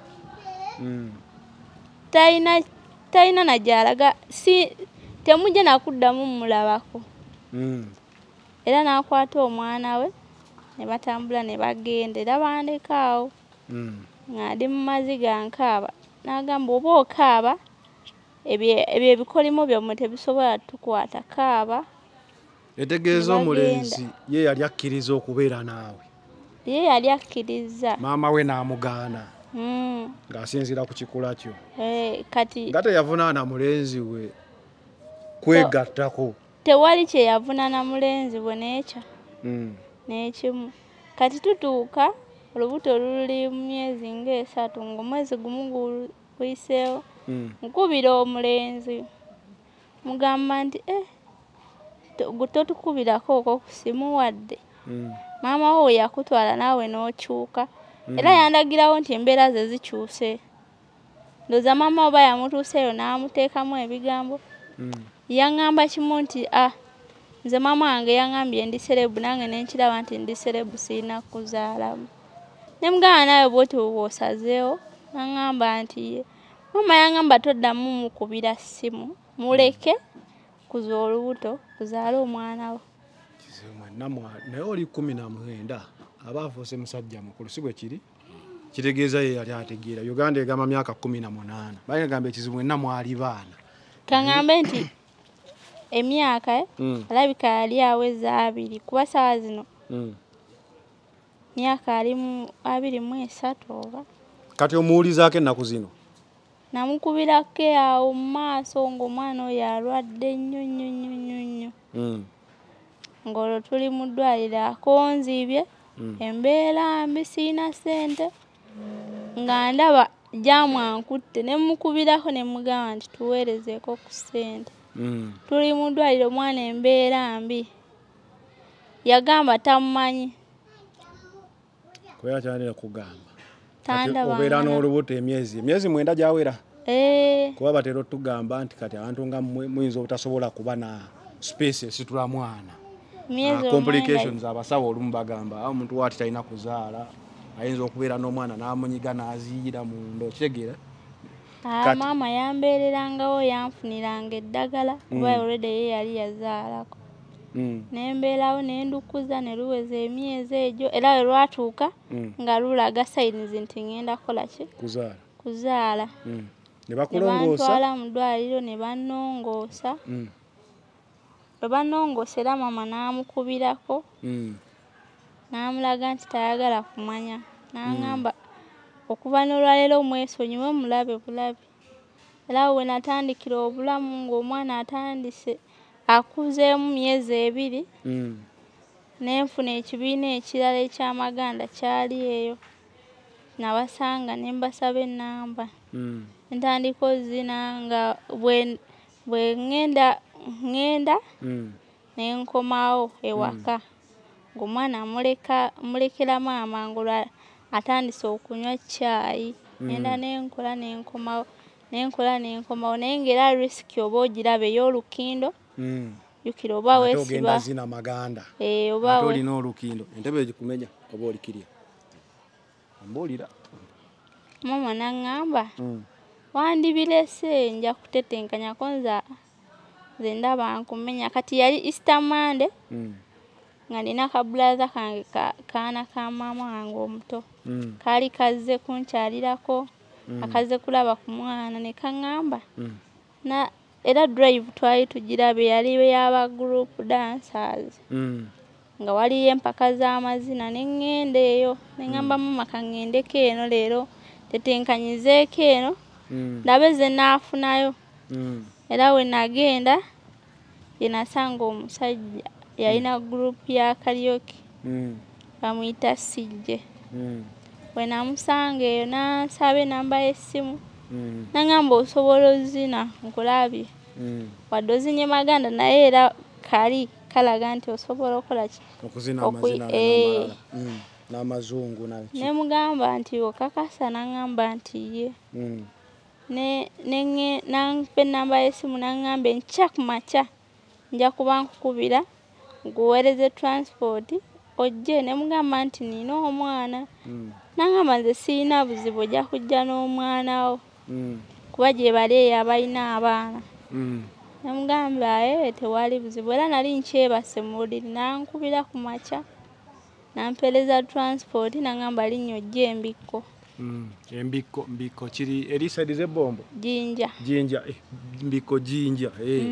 talina talina najalaga si temujja nakuddamu mulabako era n'akwata omwana we ne batambula ne bagenda era bandeka awo ng'ali mu maziga nkaaba n'agamba oba okaaba ebyo ebikolimo byammwe tebisobola tukwata kaaba etegeeza omulenzi ye yali akkiriza okubeera naawe ye yali akkiriza maama we n'amugaana ng'asinziira ku kikula kyo kati nga teyavunaana mulenzi we kwegattako tewali kye yavunaana mulenzi we n'ekyo n'ekimu kati tutuuka olubuto luli mu myezi ng'esatu ng'omwezi gumu guyiseewo nkubira omulenzi mugamba nti eh totukubirako okwo kusimuwadde maama wo yakutwala naawe n'okyuka era yandagirawo nti embeera ze zikyuse ndooza maama oba yamutuuseeyo n'amuteekamu ebigambo yaŋŋamba kimu nti ah nze maama wange yaŋŋambye ndi serebu nange nenkiraba nti ndi serebu sirina kuzaalamu ne mugamba naawe bwoti bwosazeewo naŋŋamba nti ye maama yaŋŋamba toddamu mukubira ssimu muleke kuza olubuto kuzaala omwana we naye oli kumi na mwenda aba afuuse musajja mukulu si bwe kiri kitegeeza ye yali ategeera Uganda egamba myaka kumi na munaana bayagamba ekizibu mwenna mwali baana kaŋŋambe nti emyaka alabika yali aweza abiri kuba saawa zino myaka ali mu abiri mu esatu oba kati omuwulizaako ennaku zino namukubirako awo mu maaso ng'omwana oyo alwadde nnyo nnyo nnyo nnyo nnyo ng'olwo tuli mu ddwaliro akonzibye embeera mbi sirina ssente nga ndaba gyamwankutte ne mukubirako ne mugamba nti tuweerezeeko ku ssente tuli mu ddwaliro omwana embeera mbi yagamba tamumanyi kubera kyalira kugamba tanda bangana obeera n'olubuto emyezi emyezi mwenda gyawera eh kuba batera tugamba nti kati abantu nga muyinza obutasobola kuba na space esitula mwana myezi complications abasawo olumu bagamba omuntu wati talina kuzaala ayinza okubeera n'omwana n'amunyiga n'aziira mu ndo kitegeera ah mama yambeererangawo yanfuniranga eddagala kuba already ye yali yazaalako nembeerawo nendukuza ne luweza emyezi egyo era we lwatuuka nga lulaga sayinizi nti ngenda kukola ki kuzaala kuzaala ne bakulongoosa bantwala mu ddwaliro ne bannongoosa bwe bannongoosa era mama n'amukubirako n'amulaga nti tayagala kumanya n'aŋŋamba okuva n'olwaleero mwesonyiwe mulabe bulabe era we natandikira obulamu ng'omwana atandise akuzeemu myezi ebiri nenfuna ekibiina ekirala ekyamaganda kyali eyo nabasanga ne mbasaba ennamba ntandika ozina nga bwe ŋŋenda ŋŋenda ne nkomawo ewaka ng'omwana mulekera maama ng'olwa atandise okunywa caayi ŋŋenda nenkola nenkomawo nenkola nenkomawo naye ng'era risiki oba ogirabe ey'olukindo jukira oba weesiba zina maganda eh oba we olina olukindo entebe egikumenya oba olikirya ambuulira mama n'aŋŋamba wandibirese nja kutetenkanyako nza nze ndaba nkumenya kati yali Easter Monday nga nina kabulaza kange kaana ka maama wange omuto kaali kazze kunkyalirako akaze kulaba ku mwana ne kaŋŋamba na era drive twali tugirabe yali yaba group dancers nga waliyo empaka z'amazina ne ŋŋenda eyo ne ŋŋamba mama kaŋŋendeko eno leero tetenkanyizeeko eno ndabe ze naafunayo era we nagenda ye nasanga omusajja yalina group ya karaoke bamuyita Sijje we namusanga eyo nansaba enamba y'essimu n'aŋŋamba osobola ozina nkulabye wadde ozinye maganda naye era kali kalaga nti osobola okukola ki okuzina amazina n'amazungu naki ne mugamba nti okakasa n'aŋŋamba nti ye ne nampa ennamba y'essimu n'aŋŋamba enkya ku makya nja kuba nkukubira nguweereze transport ojje ne mugamba nti nina omwana n'aŋŋamba nze sirina buzibu ojja kujja n'omwana wo kuba gye bali eyo abalina abaana ne mugamba ye tewali buzibu era nali nkyebase mu buliri nankubira ku makya nampeereza transport n'aŋŋamba linnya ojje embikko embikko mbikko kiri eri side z'ebbombo jinja jinja mbikko jinja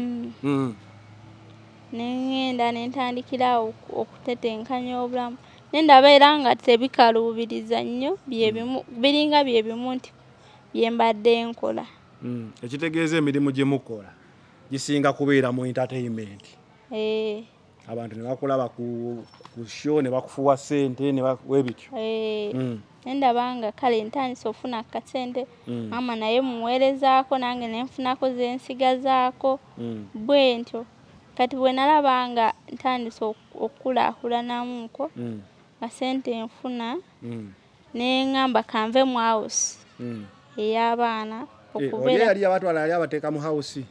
nengenda nentandikira okutetenkanya obulamu nendaba era nga tebikaluubiriza nnyo byebimu biringa byebimu nti byembadde nkola ekitegeeza emirimu gye mukola gisinga kubeera mu entertainment eh abantu ne bakulaba ku show ne bakufuwa ssente ne webityo eh nendaba nga kale ntandise ofuna akasente mama naye mumuweerezaako nange nenfunako zensiga zaako bwe ntyo kati bwe nalaba nga ntandise okukulaakulanamuko nga sente nfuna neŋŋamba kanve mu house ey'abaana okubeera yali abatwala yali abateeka mu house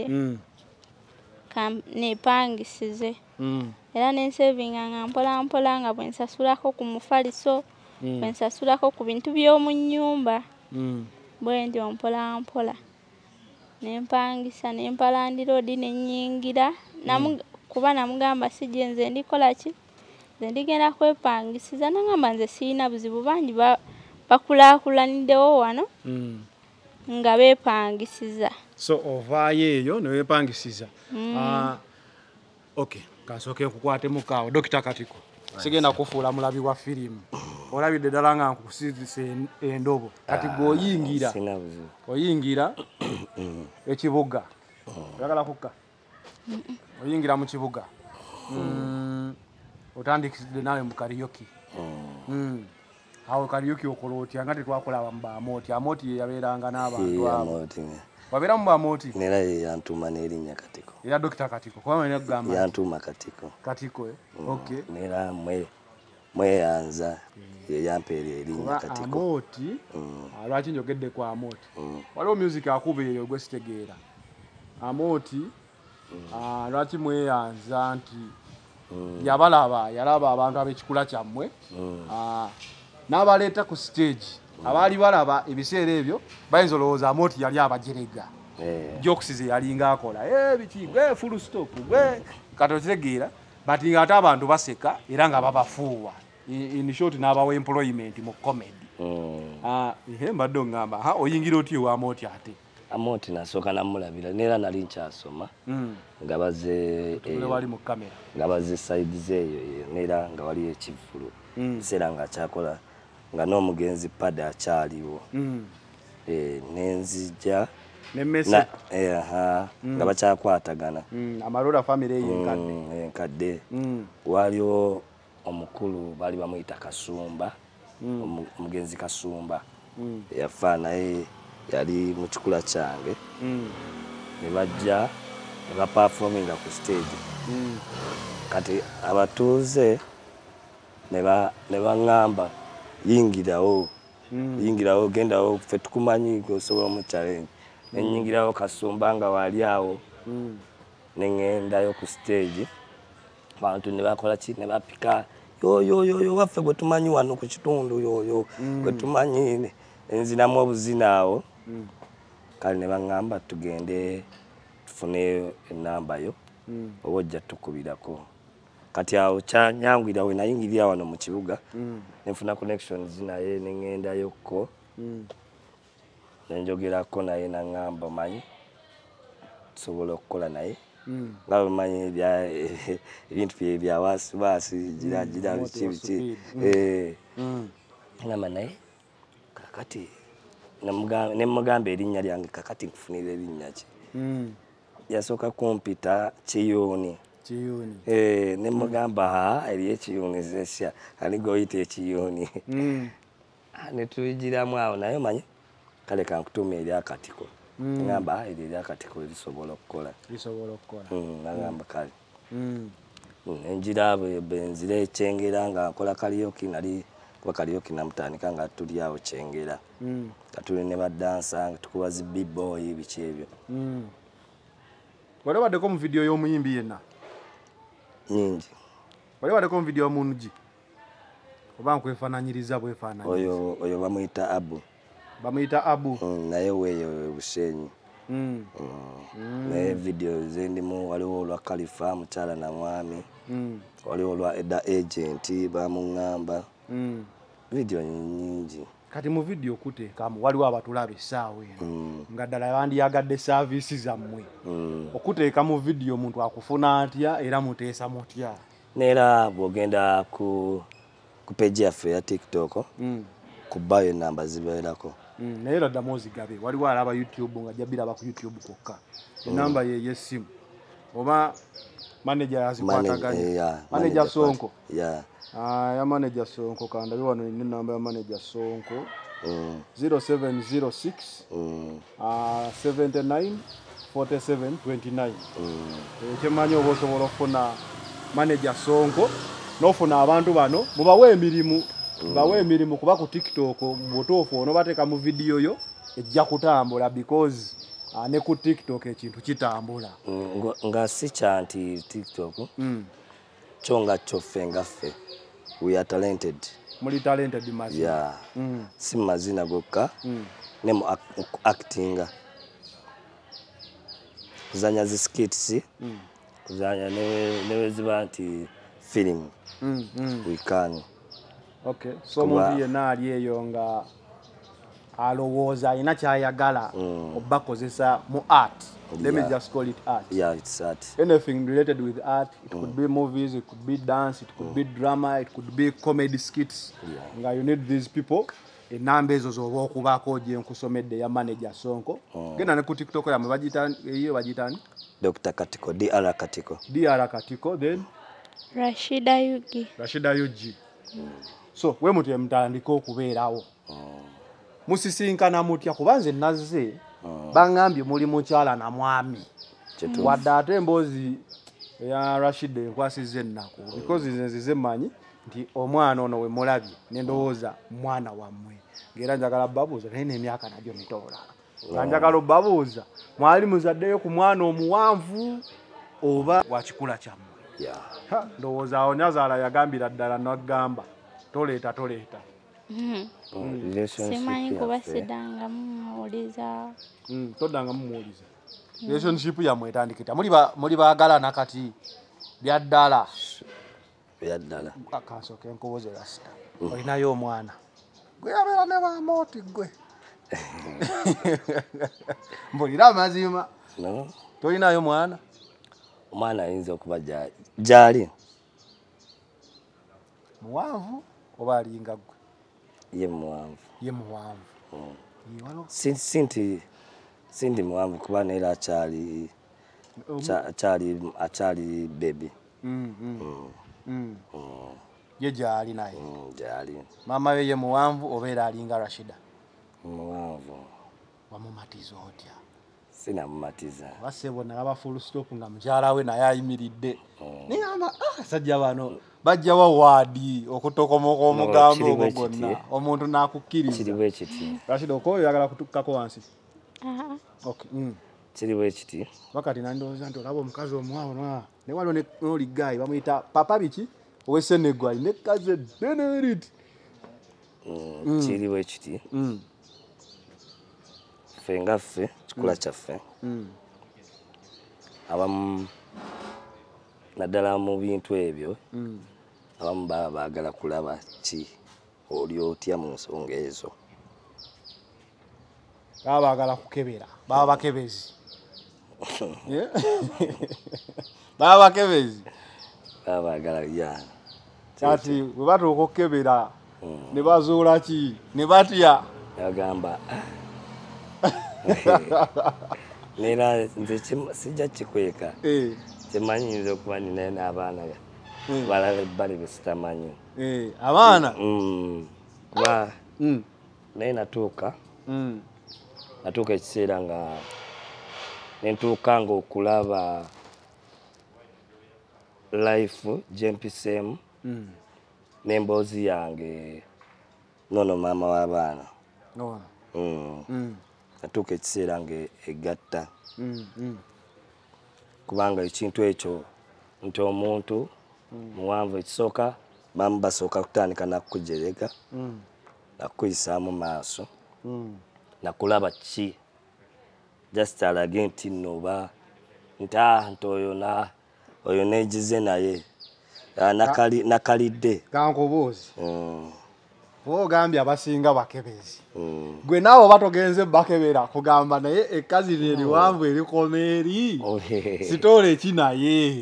nepangisize era nensevinga nga mpola mpola nga bwensasulako ku mufaliso bwensasulako ku bintu by'omu nnyumba bwe ntyo mpola mpola nempangisa nempalandira odi nenyingira kuba namugamba sijje nze ndikola ki nze ndigenda kwepangisiza nangamba nze sirina buzibu bangi bakulaakulaniddewo wano nga beepangisiza so ovaayo eyo newepangisiza okay kansooke nkukwatemu kaawo Dokita Katiko sigenda kufuula mulabi wa firimu olabidde ddala nga nkusizisa endobo kati gweoyingira oyingira ekibuga oyagala kukka oyingira mu kibuga otandikidde nawe mu karaoke awo karaoke okola otya nga tetwakulaba mu Baamooti Amooti yabeeranga n'abantu abo wabeera mu Baamooti nera yantuma n'erinnya Katiko era Dokita Katiko kuba manya kugamba yantuma Katiko Katiko okay nera mwe mweyanza yeyampeera erinnya Katiko. Amoti lwaki njogedde ku Amoti waliwo music akubeera ogwesitegeera Amoti lwaki mweyanza nti yabalaba yalaba abantu ab'ekikula kyammwe n'abaleeta ku stage abaali balaba ebiseera ebyo bayinza olowooza Amoti yali abajerega jokes yalinga akola biki gwe full stop gwe katokitegeera but ng'ate abantu baseka era nga babafuuwa in short n'abawa employment mu comedy. Ihe mbadde ngamba oyingira otya ewa Amoti ate? Amoti nasooka namulabira neera nali nkyasoma nga baze wali mu kamera nga baze sides eyo neera nga wali ekivvulu kiseera nga akyakola nga n'omugenzi pada akyaliwo nenzija nga bakyakwatagana Amarora family enkadde waliwo omukulu bali bamuyita Kasumba omugenzi Kasumba yafa naye yali mu kikula kyange ne bajja ne baperforminga ku stage kati abatuuze ne baŋŋamba yingirawo yingirawo gendawo ffe tukumanyi osobola mu challenge ne nyingirawo Kasumba nga wali awo ne ŋŋendayo ku stage abantu ne bakola ki ne bapika yo yo yo yo waffe bwe tumanyi wano ku kitundu yo yo bwe tumanyi enzinamu obuzina awo kale ne baŋŋamba tugende tufune enamba yo oba ojja tukubirako kati awo kyanyangwira we nayingirira wano mu kibuga ne nfuna connections naye ne ŋŋendayokko ne njogerako naye naŋŋamba manyi tusobola okukola naye nga bamanyi ebintu bye bya waasiwaasi gira gira biki biki ngamba naye kakati ne mugamba erinnya lyange kakati nkufunira erinnya ki yasooka kumpita Kiyuuni ne mugamba eriyo Ekiyuuni zesya ani goyita Ekiyuuni ne tuyigiramu awo naye manyi kale kankutuuma erya Katiko ngamba eryo erya Katiko lisobola okukola lisobola okukola nagamba kale nenjira benzira ekyengera nga nkola karaoke nali kuba karaoke namutandika nga tuli awo kyengera nga tuli ne badansa nga tukuba zi b-boy biki ebyo wali waddeko mu video y'omuyimbi yenna nyingi wali waddeko mu video y'omunugi oba nkwefaananyiriza bwefaananyi oyo oyo bamuyita Abu bamuyita Abu naye weeyo Bushenyi naye video zendimu waliwo olwa Khalifa mukyala na mwami waliwo olwa Edda Agent bamuŋŋamba video nyingi kati mu video okuteekamu waliwo abatulaba essaawa eno nga ddala bandiyagadde saavisi zammwe okuteeka mu video omuntu akufuna atya era muteesa mutya neera bw'ogenda ku ku page yaffe ya TikTok ku bayo enamba zibeerako naye era ddamu ozigabe waliwo alaba YouTube nga jabiraba ku YouTube kwokka enamba ye y'essimu oba manager yazikwataganya manager Sonko ya manager Sonko kandabe wano ine enamba ya manager Sonko zero seven zero six seventy-nine forty-seven twenty-nine ekyemanyi oba osobola okufuna manager Sonko n'ofuna abantu bano mubawe emirimu bawe emirimu kuba ku TikTok mubutuufu ono bateeka mu video yo ejja kutambula because ne ku TikTok ekintu kitambula nga si kyanti TikTok kyo nga kyoffe ngaffe we are talented muli talented mazina yeah si mazina gokka ne mu actinga kuzanya zi skits kuzanya ne ziba nti film we can okay so movie yenna ali eyo nga alowooza alina kyayagala obakozesa mu art let me just call it art yeah it's art anything related with art it could be movies it could be dance it could be drama it could be comedy skits nga you need these people enamba ezo zoba okubaako gye nkusomedde ya manager Sonko genda ne ku TikTok yamwe bagita iyo bagitani Doctor Katiko D R Katiko D R Katiko then Rashida Yugi Rashida Yugi so we mutu emtandika okubeerawo musisinkana mutya kubanze nazze bangambye muli mukyala na mwami wadde ate emboozi ya Rashida enkwasize ennaku because nze zize manyi nti omwana ono we mulabye ne ndowooza mwana wammwe ng'era njagala babuuza naye n'emyaka nagyo mitoola nga njagala obbabuuza mwali muzaddeyo ku mwana omuwanvu oba wa kikula kyammwe ndowooza awo Nyazaala yagambira ddala n'agamba toleeta toleeta simanyi kuba siddanga mumuwuliza toddanga mumuwuliza relationship yammwe etandikita muli baagalana kati bya ddala bya ddala kansooke nkubuuze Rasita olinayo omwana gwe yabeera ne bamooti gwe mbulira amazima tolinayo mwana omwana ayinza okuba gyali muwanvu oba alinga gwe ye muwanvu ye muwanvu sinti sindi muwanvu kuba neera akyali akyali akyali bebi ye gyali naye gyali maama we ye muwanvu obeera alinga Rashida muwanvu wamumatiza otya sinamumatiza basebo nalaba full stop nga mukyala we naye ayimiridde niyamba asajja bano bajjawa waadi okutokomoka omugambo ogwo gwonna omuntu n'akukkiriza kiri bwe kiti Rashida okoyo oyagala kutukkako wansi okay kiri bwe kiti wakati nandowooza nti olaba omukazi omuwawo ne waliwo n'oligaayi bamuyita papa biki ow'essenegwali ne kaze deneriti kiri bwe kiti ffe nga ffe kikula kyaffe abamu naddala mu bintu ebyo abamu baba baagala kulaba ki oli otya mu nsonga ezo baba baagala kukebera baba bakebezi baba bakebezi baba baagala ya kati bwe batuuka okukebera ne bazuula ki ne batya yagamba neera nze sijja kikweka kimanyi nyiza okuba ninaye n'abaana balala ebbali besitamanyi abaana kuba naye natuuka natuuka ekiseera nga nentuuka nga okulaba life gyempiseemu n'emboozi yange nono maama w'abaana natuuka ekiseera nga egatta kubanga ekintu ekyo nti omuntu muwanvu ekisooka bamu basooka kutandika nakukujereka nakukuyisaamu maaso nakulaba ki just alage nti nno oba nti ah nti oyo na oyo neegize naye nakalidde kankubuuzi ogambye abasinga bakebezi gwe naawe oba togenze bakebera kugamba naye ekkazi eriwanvu erikoma eri sitoola eki naye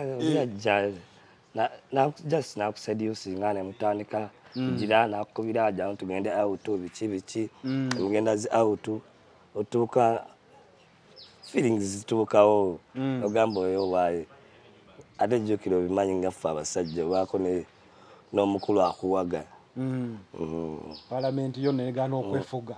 just nakuseducinga nemutandika gira nakukubira aja tugende out biki biki mugenda zi out otuuka feelings zituukawo ogamba oyo waaye ate jjukira obimanyi nga ffe abasajja waako n'omukulu akuwaga palamenti yo neegaana okwefuga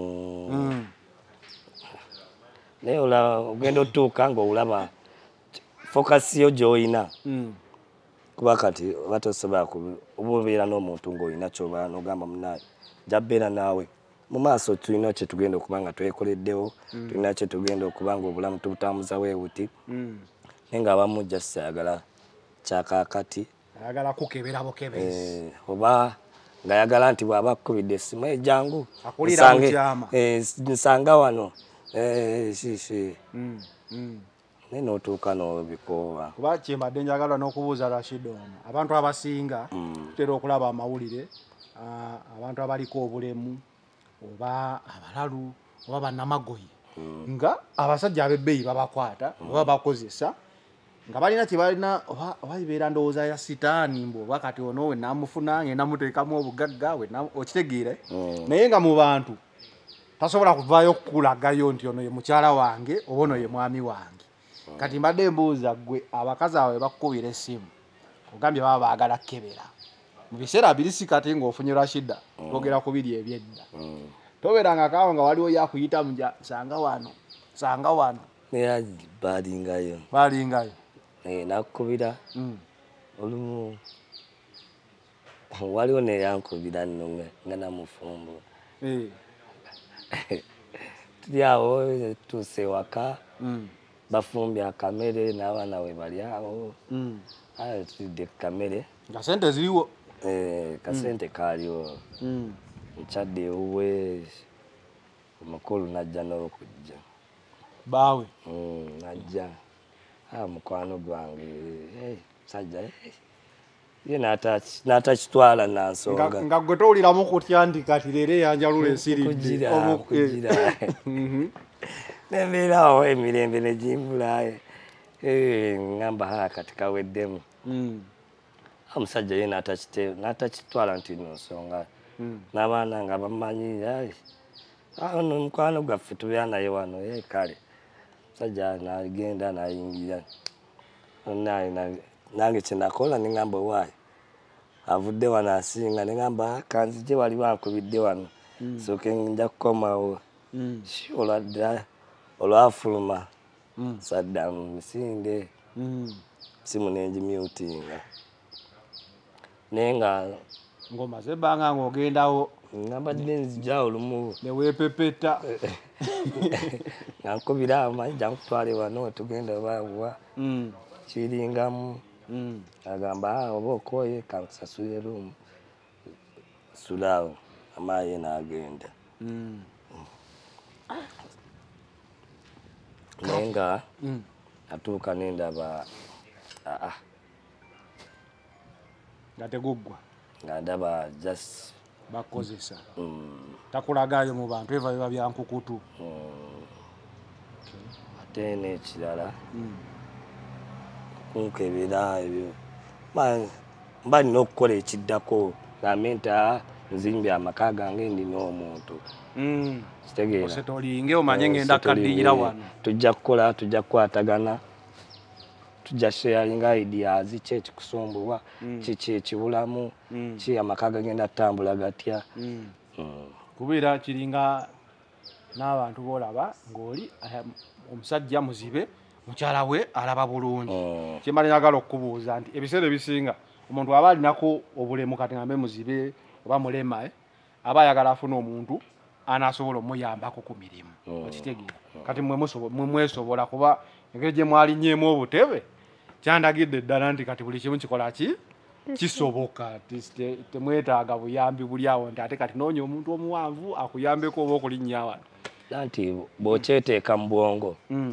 naye ogenda otuuka ng'olaba fokasi yo gy'olina kuba kati oba tosobola oba obeera n'omuntu ng'olina ky'oba n'ogamba munaaye jabbeera naawe mu maaso tulina kye tugenda okuba nga twekoleddewo tulina kye tugenda okuba nga obulamu tubutambuza weewuti naye ng'abamu just ayagala kyakaakati ayagala kukebera bukebezi oba ng'ayagala nti bw'aba akukubidde essimu ejangu akulira mu kyama nsanga wano shishi naye n'otuuka n'obikoowa kuba kyembadde njagala n'okubuuza Rashid ono abantu abasinga tutera okulaba amawulire abantu abaliko obulemu oba abalalu oba bannamagoyi nga abasajja ab'ebbeeyi babakwata oba bakozesa nga balina kye balina oba ibeera ndowooza ya sitaani mbu oba kati ono we namufuna ngenda muteekamu obugagga we okitegeere naye nga mu bantu tasobola kuvaayo okukulagayo nti ono ye mukyala wange oba ono ye mwami wange kati mbadde mbuuza gwe abakazi awe bakukubira essimu ogambye baba baagala kkebera mu biseera birisi kati ng'ofunye Rashida twogera ku biri ebyedda tobeeranga kaawo nga waliwo yakuyita muja sanga wano sanga wano era baalingayo baalingayo nakukubira olumu waliwo neyankubira nno nga namufumbo tuli awo tuuse ewaka bafumbye akamere n'abaana we bali awo tulidde kamere nga sente ziriwo kasente kaaliwo nkyadde ewuwe omukulu najja n'okujja baawe najja mukwano gwange musajja ye n'atakitwala nansonga nga gwe towuliramu kutya nti kati leero eyanjalula ensiridde nembeera awo emirembe negimbula ngamba kati kaweddemu omusajja ye n'atakitwala nti nsonga n'abaana nga bamanyi ono mukwano gwaffe tubeera naye wano ye kale musajja nagenda nayingira nange kyenakola neŋŋamba waayo avudde wano asinga neŋŋamba kanzije wali wankubidde wano soke nja kukomawo olwadda olwafuluma saddamu misinde simu nenjimyutinga naye nga ng'omaze ebbanga ng'ogendawo nabadde nzija olumu neweepepeta nga nkubira amanyi jankutwale wano tugenda bawa kiringamu agamba oba okoye kankusasule rumu sulaawo amaaye n'agenda naye nga atuuka nendaba aa nga teguggwa nga ndaba just bakozesa takulagayo mu bantu eva biba byankukutu ate n'ekirala kunkebera ebyo mba nina okukola ekiddako ngambe nti nzimbye amaka gange ndina omuntu kitegeera tolinge omanye ngenda kaddiira wano tujja kukola tujja kukwatagana tujja sharinga ideas ki ekikusumbulwa kiki ekibulamu ki amaka gagenda tutambula gatya kubeera kiringa n'abantu boolaba ng'oli omusajja muzibe mukyala we alaba bulungi kyemala njagala okukubuuza nti ebiseera ebisinga omuntu aba alinako obulemu kati ngambe muzibe oba mulema aba ayagala afuna omuntu anasobola omuyambako ku mirimu okitegeera kati mwe mwesobola kuba engeri gye mwalinyeemu obutebe kyandagidde ddala nti kati buli kimu kikola ki kisoboka temwetaaga buyambi buli awo nti ate kati noonya omuntu omuwanvu akuyambeko oba okulinnya wano nti bw'okyeteeka mu bwongo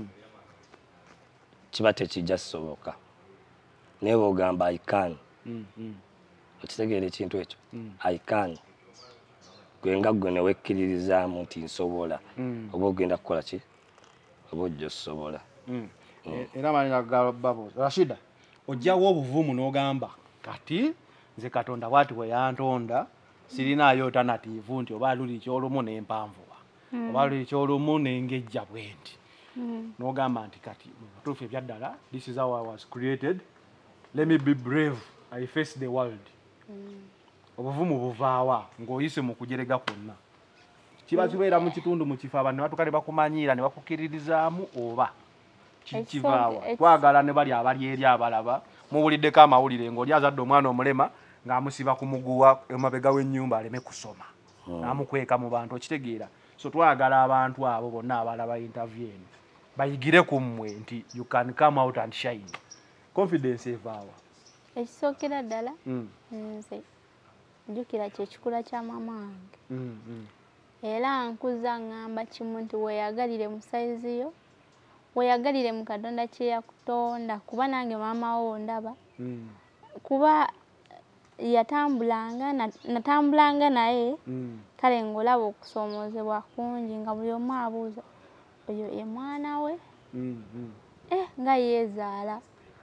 kiba tekijja kisoboka naye bw'ogamba I can okitegeera ekintu ekyo I can gwe nga gwe newekkiririzaamu nti nsobola oba ogenda kukola ki oba ojja osobola era manyi babo Rashida ojjawo obuvumu n'ogamba kati nze Katonda bw'ati bwe yantonda sirinaayo alternative nti oba luli kyolumu n'empanvuwa oba luli kyolumu n'engejja bwenti n'ogamba nti kati mu butuufu ebyaddala this is how I was created, let me be brave, I face the world. Obuvumu buvaawa ng'oyise mu kujerega kwonna kiba kibeera mu kitundu mu kifo abantu ne batuuka ne bakumanyiira ne bakukiririzaamu oba kivaawa twagala ne bali abali eri abalaba muwuliddeko amawulire ng'oli azadde omwana omulema ng'amusiba ku muguwa emabega w'ennyumba aleme kusoma n'amukweka mu bantu okitegeera so twagala abantu abo bonna abalaba interview eno bayigire ku mmwe nti you can come out and shine confidence evaawa ekisookera ddala nze njukira kyekikula kya mama wange era nkuza ngamba kimu nti weeyagalire mu sayizi yo weeyagalire mu Katonda kye yakutonda kuba nange maama wo ndaba kuba yatambulanga natambulanga naye kale ng'olaba okusoomoozebwa kungi nga buli omu abuuza oyo ye mwana we eh nga yeezaala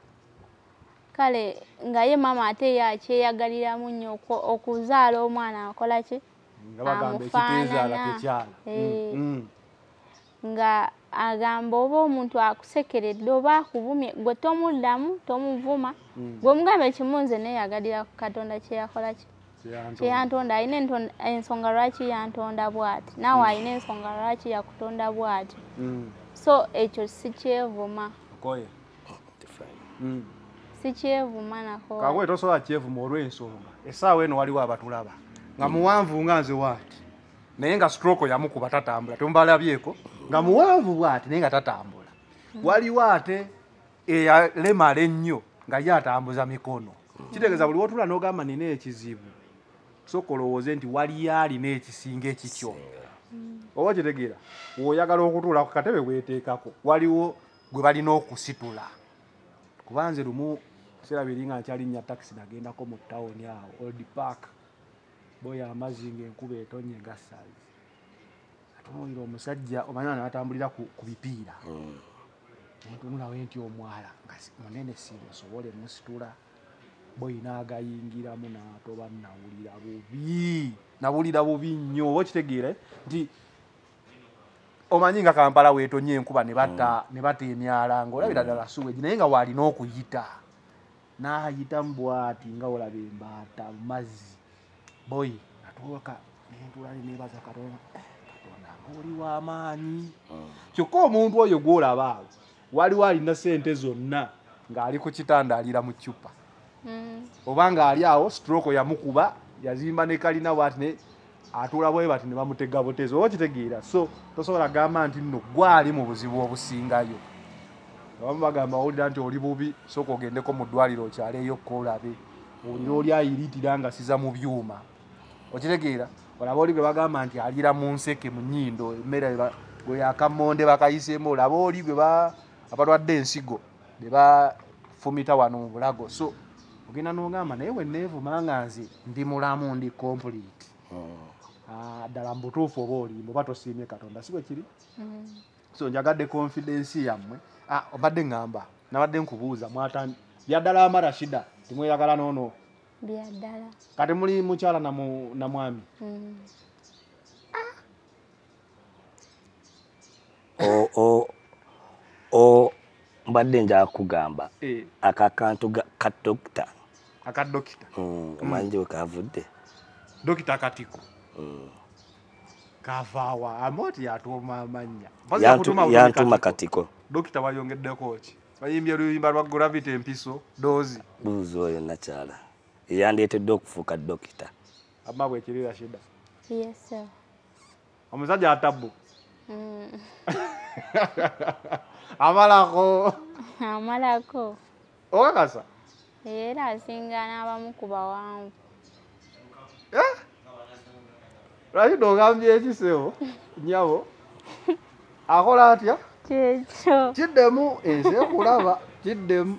kale nga ye mama ate yakyeyagaliramu nnyo okuzaala omwana akola ki amufaanana nga agamba oba omuntu akusekeredde oba akuvumye gwe tomuddamu tomuvuma gwe omugamba ekimu nze neeyagalira ku Katonda kye yakola ki kye yantonda alina ensonga lwaki yantonda bw'ati naawe alina ensonga lwaki yakutonda bw'ati so ekyo si kyevuma sikyevuma nako. Kangwe tosobola kyevuma olw'ensonga. Essaawa eno waliwo abatulaba. Nga muwanvu nga nze bw'ati. Naye nga stroke yamukuba tatambula. Tombalabyeko. Nga muwanvu bw'ati naye nga tatambula. Waliwo ate eyalemala ennyo nga ye atambuza mikono. Kitegeeza buli wotula n'ogamba nina ekizibu. Sooka olowooze nti waliyo alina ekisinga ekikyo. Oba kitegeera bw'oyagala okutuula ku katebe weeteekako waliwo gwe balina okusitula. Kubanze lumu kiseera biri nga nkyalinnya takisi nagendako mu ttawuni awo Old Park. Boya amazzi ng'enkuba etonnya nga ssaazi. Atunuulira omusajja omanya n'atambulira ku bipiira. Ntunulawo nti omwala nga munene simusobole musitula. Boyi n'agayingiramu n'atoba nawulira bubi. Nawulira bubi nnyo. Oba kitegeera nti omanyi nga Kampala weetonnya enkuba ne batta ne batta emyala ng'olabira ddala suwegi naye nga waalina okuyita. N'ayitamu bw'ati nga olaba embaata mu mazzi. Boyi atooka n'entula neebaza Katonda. Katonda ng'oli w'amaanyi. Kyokka omuntu oyo gw'olaba awo waliwo alina ssente zonna ng'ali ku kitanda alira mu ccupa. Oba ng'ali awo stroke yamukuba yazimba ne kalina bw'ati ne atuula bwe bati ne bamutega butezo. Oba kitegeera so tosobola gamba nti nno gwali mu buzibu obusingayo. Abamu bagamba owulira nti oli bubi sooka ogendeko mu ddwaliro okyaleeyo koolabe. Olira oli ayiritira nga siza mu byuma. Okitegeera olaba oli gwe bagamba nti alira mu nseke mu nnyindo emmere gwe yakammonde bakayiseemu olaba oli gwe abalwadde ensigo be bafumita wano mu bulago. So ogenda n'ogamba naye bwe neevuma nga nze ndi mulamu ndi complete. Ddala mu butuufu oba olimba oba tosiimye Katonda si bwe kiri. So njagadde confidence yammwe. Obadde ngamba nabadde nkubuuza mwatandi byaddala Amarashida timweyagala noono. Byaddala. Kati muli mukyala na mwami. o o mbadde nja kugamba akakantu ka dokita. Aka dokita. Omanyi gye kavudde. Dokita Katiko. Kavaawa amoti yatuuma amannya. Yantuma Katiko. Dokita wayongeddeko ki? Bayimbye oluyimba lwa Gravity Empiso Dozi. Buuzo oyo nakyala. Yandeetedde okufuuka dokita. Amma bwe kirira shida. Yes sir. Omusajja atabbu. Amalako. Amalako. Okakasa? Era asinga n'abamu ku bawanvu. Eh? Rashid ogambye ekisewo nyabo. Akola atya? Kyekyo. Kiddemu ensi ekulaba kiddemu.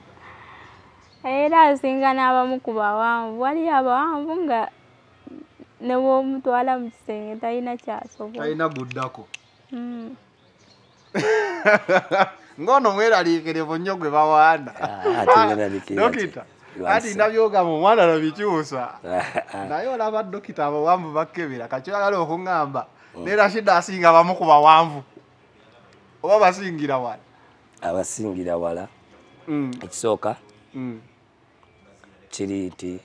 Era asinga n'abamu ku bawanvu. Waliyo abawanvu nga ne bw'omutwala mu kisenge talina kyasobola. Talina guddako. Ngono mweraliikirivu nnyo gwe bawaanda. Dokita ati ndabyogamba omwana nabikyusa. Naye olaba dokita abawanvu bakkebera kakyagala okuŋŋamba ne Rashid asinga bamu ku bawanvu. Oba basingira wala? Abasingira wala. Ekisooka kiri nti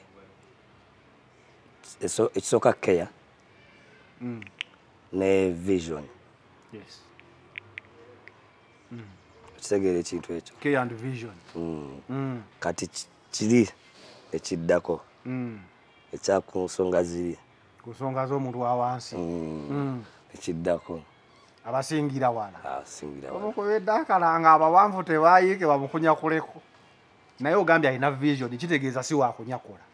ekisooka care ne vision. Yes. Kitegere ekintu ekyo. Care and vision. Kati kiri ekiddako ekya ku nsonga ziri. Ku nsonga z'omuntu wa wansi. Ekiddako. Abasingira wala. Abasingira wala. Omukubedde akalanga abawanvu tebaayiike bamukunyakuleko. Naye ogambye alina vision kitegeeza si waakunyakula.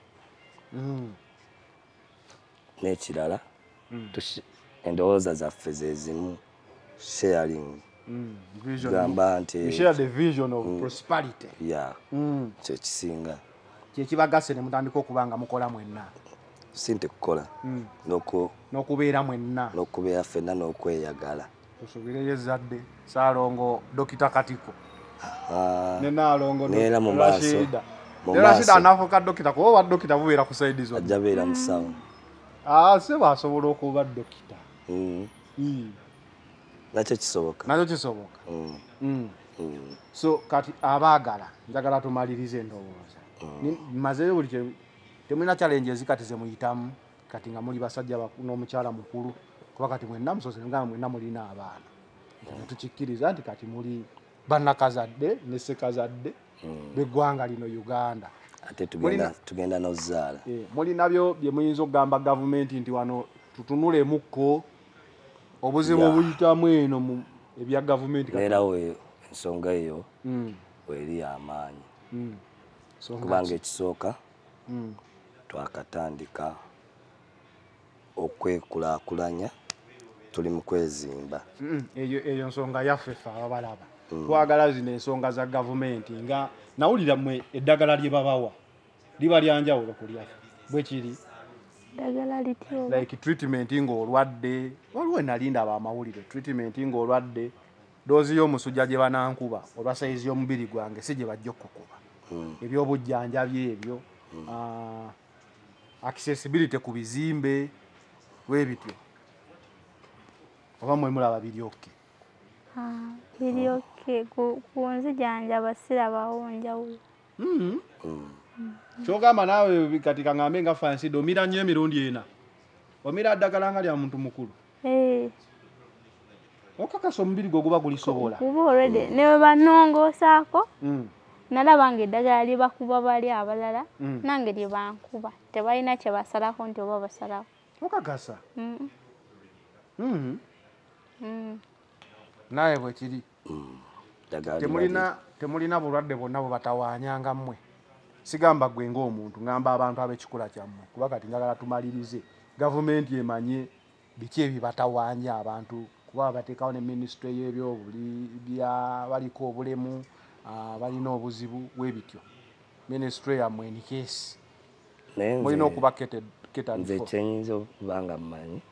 N'ekirala endowooza zaffe ze zimu sharing. Gamba nti we share the vision of prosperity. Yeah. Kyo kisinga. Kyekibagase ne mutandika okuba nga mukola mwenna. Sinte kukola. N'okubeera mwenna. N'okubeera ffenna n'okweyagala. Tusubireyo ezzadde Ssaalongo Dokita Katiko. Ne Naalongo neera mu maaso. Rashida anafuuka dokita kuba oba dokita bubeera ku saidi zonna. Ajja beera musawo. Ah, seba asobola okuba dokita. Nakyo kisoboka. Nakyo kisoboka. So kati abaagala njagala tumalirize endowooza. Mazeyo buli kye temulina challenge ezikati ze muyitamu kati nga muli basajja n'omukyala mukulu kuba kati mwenna musoose nga mwenna mulina abaana. Tukikkiriza nti kati muli bannakazadde ne ssekazadde beggwanga lino Uganda ate tugenda tugenda n'ozaala eh muli nabyo bye muyinza okugamba gavumenti nti wano tutunulemu obuzibu obuyitamu eno mu ebya gavumenti era we ensonga eyo weri amaanyi kubanga ekisooka twakatandika okwekulaakulanya tuli mu kwezimba eyo eyo nsonga yaffe ffe ababalaba twagala zino ensonga za gavumenti nga nawulira mmwe eddagala lye babawa liba lyanjawulo ku lyaffe bwe kiri eddagala lityo like treatment ng'olwadde waliwo nalinda abamawulire treatment ng'olwadde doozi y'omusujja gye banankuba olwa sayizi y'omubiri gwange si gye bajja okukuba ebyobujjanjabi ebyo accessibility ku bizimbe webityo oba mwe mulaba biri oke biri oke ku nzijanjaba sirabawo njawulo kyogamba naawe kati kaŋŋambe nga Francis omira nnyo emirundi ena omira ddagala nga lya muntu mukulu okakasa omubiri gwe guba gulisobola kuba already ne bwe bannongoosaako nalaba nga eddagala lye bakuba bali abalala nange lye bankuba tebalina kye basalako nti oba basalako okakasa naye bwe kiri temulina temulina bulwadde bwonna bwe batawaanyanga mmwe sigamba gwe ng'omuntu ngamba abantu ab'ekikula kyammwe kuba kati njagala tumalirize gavumenti emanye biki ebibatawaanya abantu kuba bateekawo ne minisitule y'ebyobuli bya baliko obulemu balina obuzibu bwebityo minisitule yammwe in case mulina okuba nze kyenyinza okuba nga mmanyi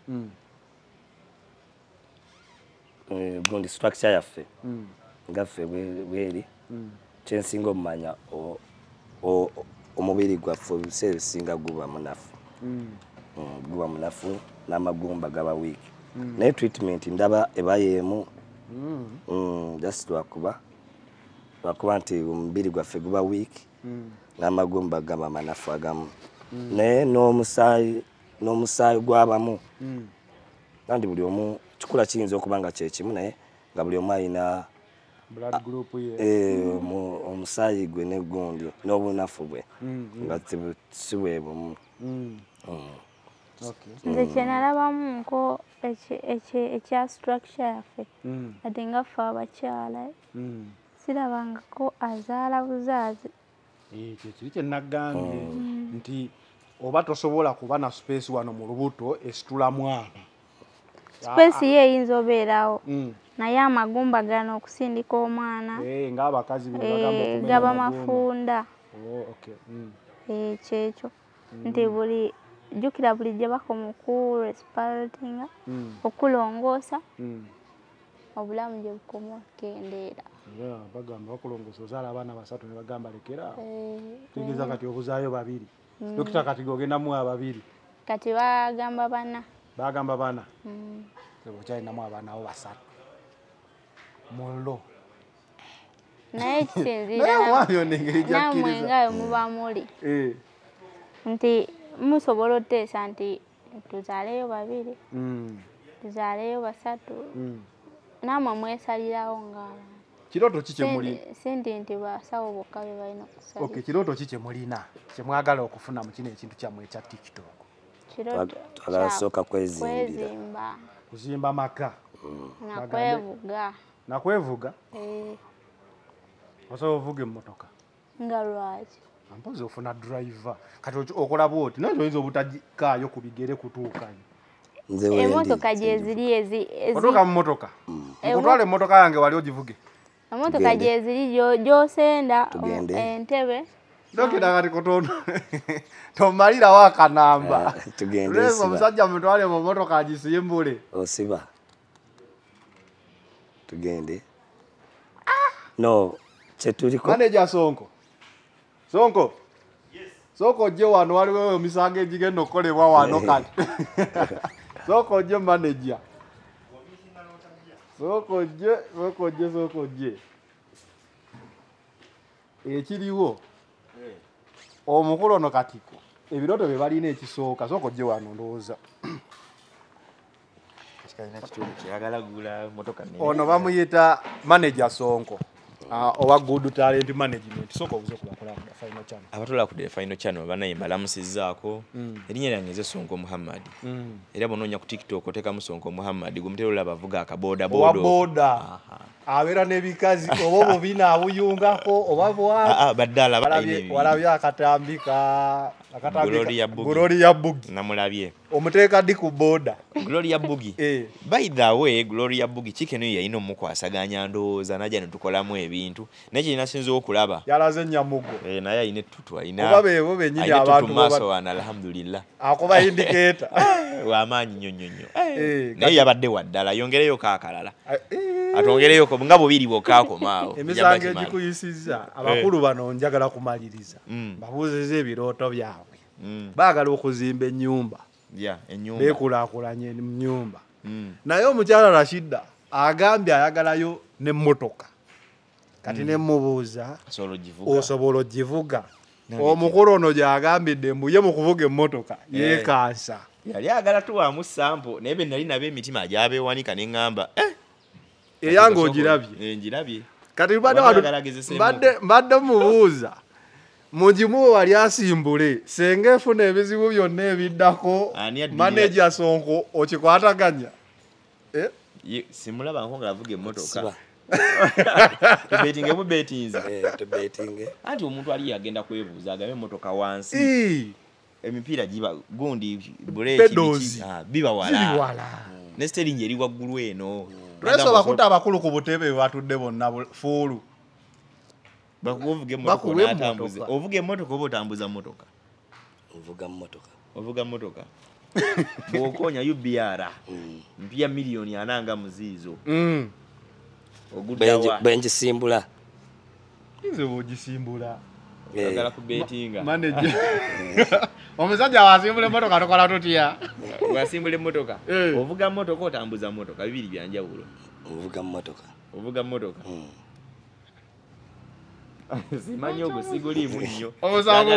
gundi structure yaffe ngaffe bweri kyensinga omumanya omubiri gwaffe ebiseera ebisinga guba munafu guba munafu n'amagumba gaba wiiki naye treatment ndaba eba yeemu just lwakuba lwakuba nti omubiri gwaffe guba wiiki n'amagumba gaba manafu agamu naye n'omusaayi n'omusaayi gwabamu kandi buli omu kikula kiyinza okuba nga kyekimu naye nga buli omu alina omusaayi gwe negundi n'obunafu bwe nga si bwe bumu nze kyenalabamu nko ekya structure yaffe ate nga ffe abakyala sirabangako azaala buzaazi kyekiri kyenagambye nti oba tosobola kuba na space wano mu lubuto esitula mwana space ye eyinza obeerawo naye amagumba gano okusindika omwana ng'abakazi gaba mafunda kyekyo nti buli jjukira buli gye bakoma okuresipalatinga okulongoosa obulamu gye bukoma okukendeera bagamba bakulongoosa ozaala abaana basatu ne bagamba lekera tegeeza kati obuzaayo babiri dokita kati gogendamu ababiri kati bagamba bana bagamba bana okyalinamu abaana abo basatu mullo naye kisinziira namwe ngayo muba muli nti musobola oteesa nti tuzaaleyo babiri tuzaaleyo basatu namwe mwesalirawo ng'abantu kirooto ki kyemuli sindi nti basawo bokka be balina okusalira okay kirooto ki kyemulina kyemwagala okufuna mu kino ekintu kyammwe ekya tiktok twagala sooka kwezimbira kwezimba kuzimba maka nakwevuga nakwevuga osobola ovuga emmotoka nga lwaki mpozi ofuna driver kati okola bwoti naye oyinza obutakaayo ku bigere kutuukayo emmotoka gyeziri otuuka mu mmotoka nkutwala emmotoka yange wali ogivuge emmotoka gyeziri gyosenda entebe dokita kati kutono tomalirawo akanamba tulesa omusajja mutwale mu mmotoka agisimbule osiba tugende no kyetuliko manager Sonko Sonko Sonko ojje wano waliwo emisango egigenda okukolebwa wano kati Sonko ojje manager Sonko ojje Sonko ojje Sonko ojje ekiriwo omukulu ono katiko ebirooto bye balina ekisooka Sonko ojje wano ndowooza ono bamuyita manager Sonko Ah, owa good talent management soko uze kubakola ku final channel. Abatola ku final channel banayimba lamusizaako. Erinnya lyange nze Sonko Muhammad. Era bononya ku TikTok oteka mu Sonko Muhammad gumutero labavuga akaboda bodo. Owa boda. Abera nebikazi obo bobina abuyungako oba bwa. Ah badala balabye. Walabye akatambika akatambika. Gloria Bugi. Gloria Bugi. Namulabye. Omuteka di ku boda. Gloria Bugi. Eh. By the way, Gloria Bugi chicken yo yayino mukwasaganya ndooza naja netukolamu ebintu. Neche inasinzo okulaba. Yalaze nyamugo. Eh naye ine tutu ina. Kuba bebo benyiri abantu maso wana alhamdulillah. Akoba indicator. Wa manyi nyonyonyo. Eh. Naye yabadde waddala yongereyo kaakalala. Eh. Atongereyo ko ngabo biri bokako mao. Emisange gikuyisiza abakulu bano njagala kumaliriza. Babuuzeze ebiroto byabwe. Baagala okuzimba ennyumba. Ya, ennyumba. Bekulaakulanye ennyumba. Naye omukyala Rashida agambye ayagalayo n'emmotoka. Kati ne mubuuza osobola ogivuga. Omukulu ono gy'agambidde mbuye mu kuvuga emmotoka yeekaasa. Yali agala tuwaamu sampo naye be nali nabo emitima gyabeewanika ne ŋŋamba eh eyange ogirabye. Ngirabye. Kati mbadde mbadde mubuuza mujimu wali asimbule senga efuna ebizibu byonna ebiddako manager Sonko okikwataganya. Eh simulaba nkonga avuga emmotoka. Tubetinge mu betings. Eh tubetinge. Anti omuntu ali yagenda kwebuuza agabe emmotoka wansi. Emipiira giba gundi buleki biki biba wala. Biwala. Ne steering eri waggulu eno. Preso bakuta abakulu ku butebe batudde bonna fuulu. Bakuvuge emmotoka atambuze. Ovuge emmotoka oba otambuza emmotoka. Ovuga emmotoka. Ovuga emmotoka. Bokonya U B R. Mpia milioni ananga muzizo. Mm. Ogudawa. Benji simbula. Ize bogisimbula. Agala ku betinga. Manager. Omusajja wasimbule emmotoka tokola tutya. Wasimbule emmotoka. Ovuga emmotoka otambuza emmotoka bibiri byanjawulo. Ovuga emmotoka. Ovuga emmotoka. Simanyi ogwo sigoliimu nnyo. Omusango.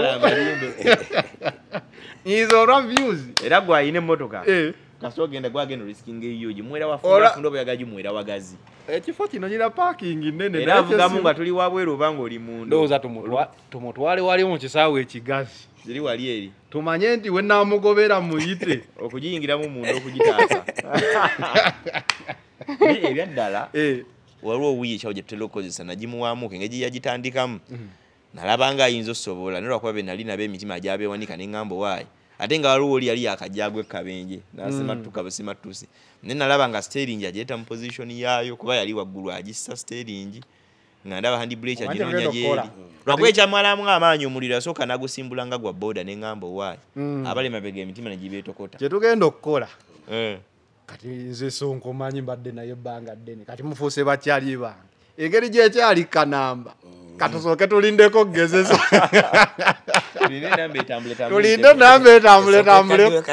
Izo reviews. Era gwayina emmotoka. Eh. Kasito ogenda gwagenda risking eyo gimwera wafuna fundo bwagaji mwera wagazi. Ekifo kino nyina parking nnene. Era avugamu nga tuli wabweru obanga oli mundu. Ndowooza tumutwa tumutwale wali mu kisaawe ekigazi. Ziri wali eri. Tumanye nti we naamugobera muyite. Okugiyingiramu mundu okugitaasa. Ebyaddala. Eh. Waliwo owuyi ekyawo gye tutera okukozesa nagimuwaamuka engeri yagitandikamu. Nalabanga ayinza osobola naye lwakuba be nali nabo emitima gyabeewanika ne ŋŋamba waayi. Ate nga waliwo oli yali akajjagwe kabenje nasimatuka busimatusi. Naye nalaba nga steering agireeta mu position yaayo kuba yali waggulu agissa steering nga ndaba handbrake aginoonya gyeri. Lwakuba ekyamalamu amaanyi omuliro yasooka nagusimbula nga gwa boda ne ŋŋamba waayi. Abali mabega emitima ne gibeetokota. Kye tugenda okukola. Kati nze Sonko manyi mbadde naye ebbanga ddene kati mufuuse bakyali bange engeri gyekyali kanamba katusooke tulindeko kugezesa tulinde namba etambule tambule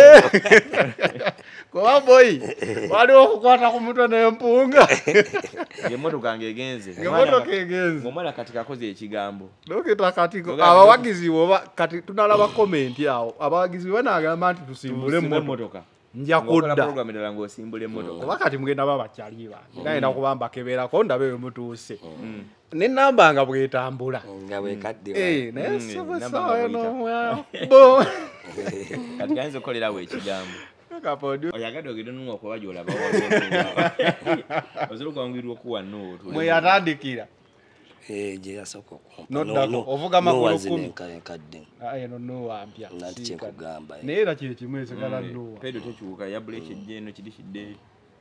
kuba boyi waliwo okukwata ku mutwe n'empunga ng'emmotoka ng'egenze ng'emmotoka egenze ng'omwana kati kakoze ekigambo dokita kati abawagizi oba kati tunalaba komenti awo abawagizi banagamba nti tusimbule emmotoka nja kudda program endala ng'osimbula emmotoka oba kati mugenda babakyali bange nayina kuba mbakeberako ndabe we mutuuse ne namba nga bwetambula nga bwekadde naye sebwesawa n'omwabo kati kayinza okukolerawo ekigambo oyagadde ogende nunga okuba gy'olaba osobola okwanguyirwa okuwa no mwe yatandikira gye yasooka noddako ovuga makulu kumi kadde eno nowa mpya nati kyekugamba naye era kye kimu esigala nowa pedo tekyuka yabula ekijja eno kiri kidde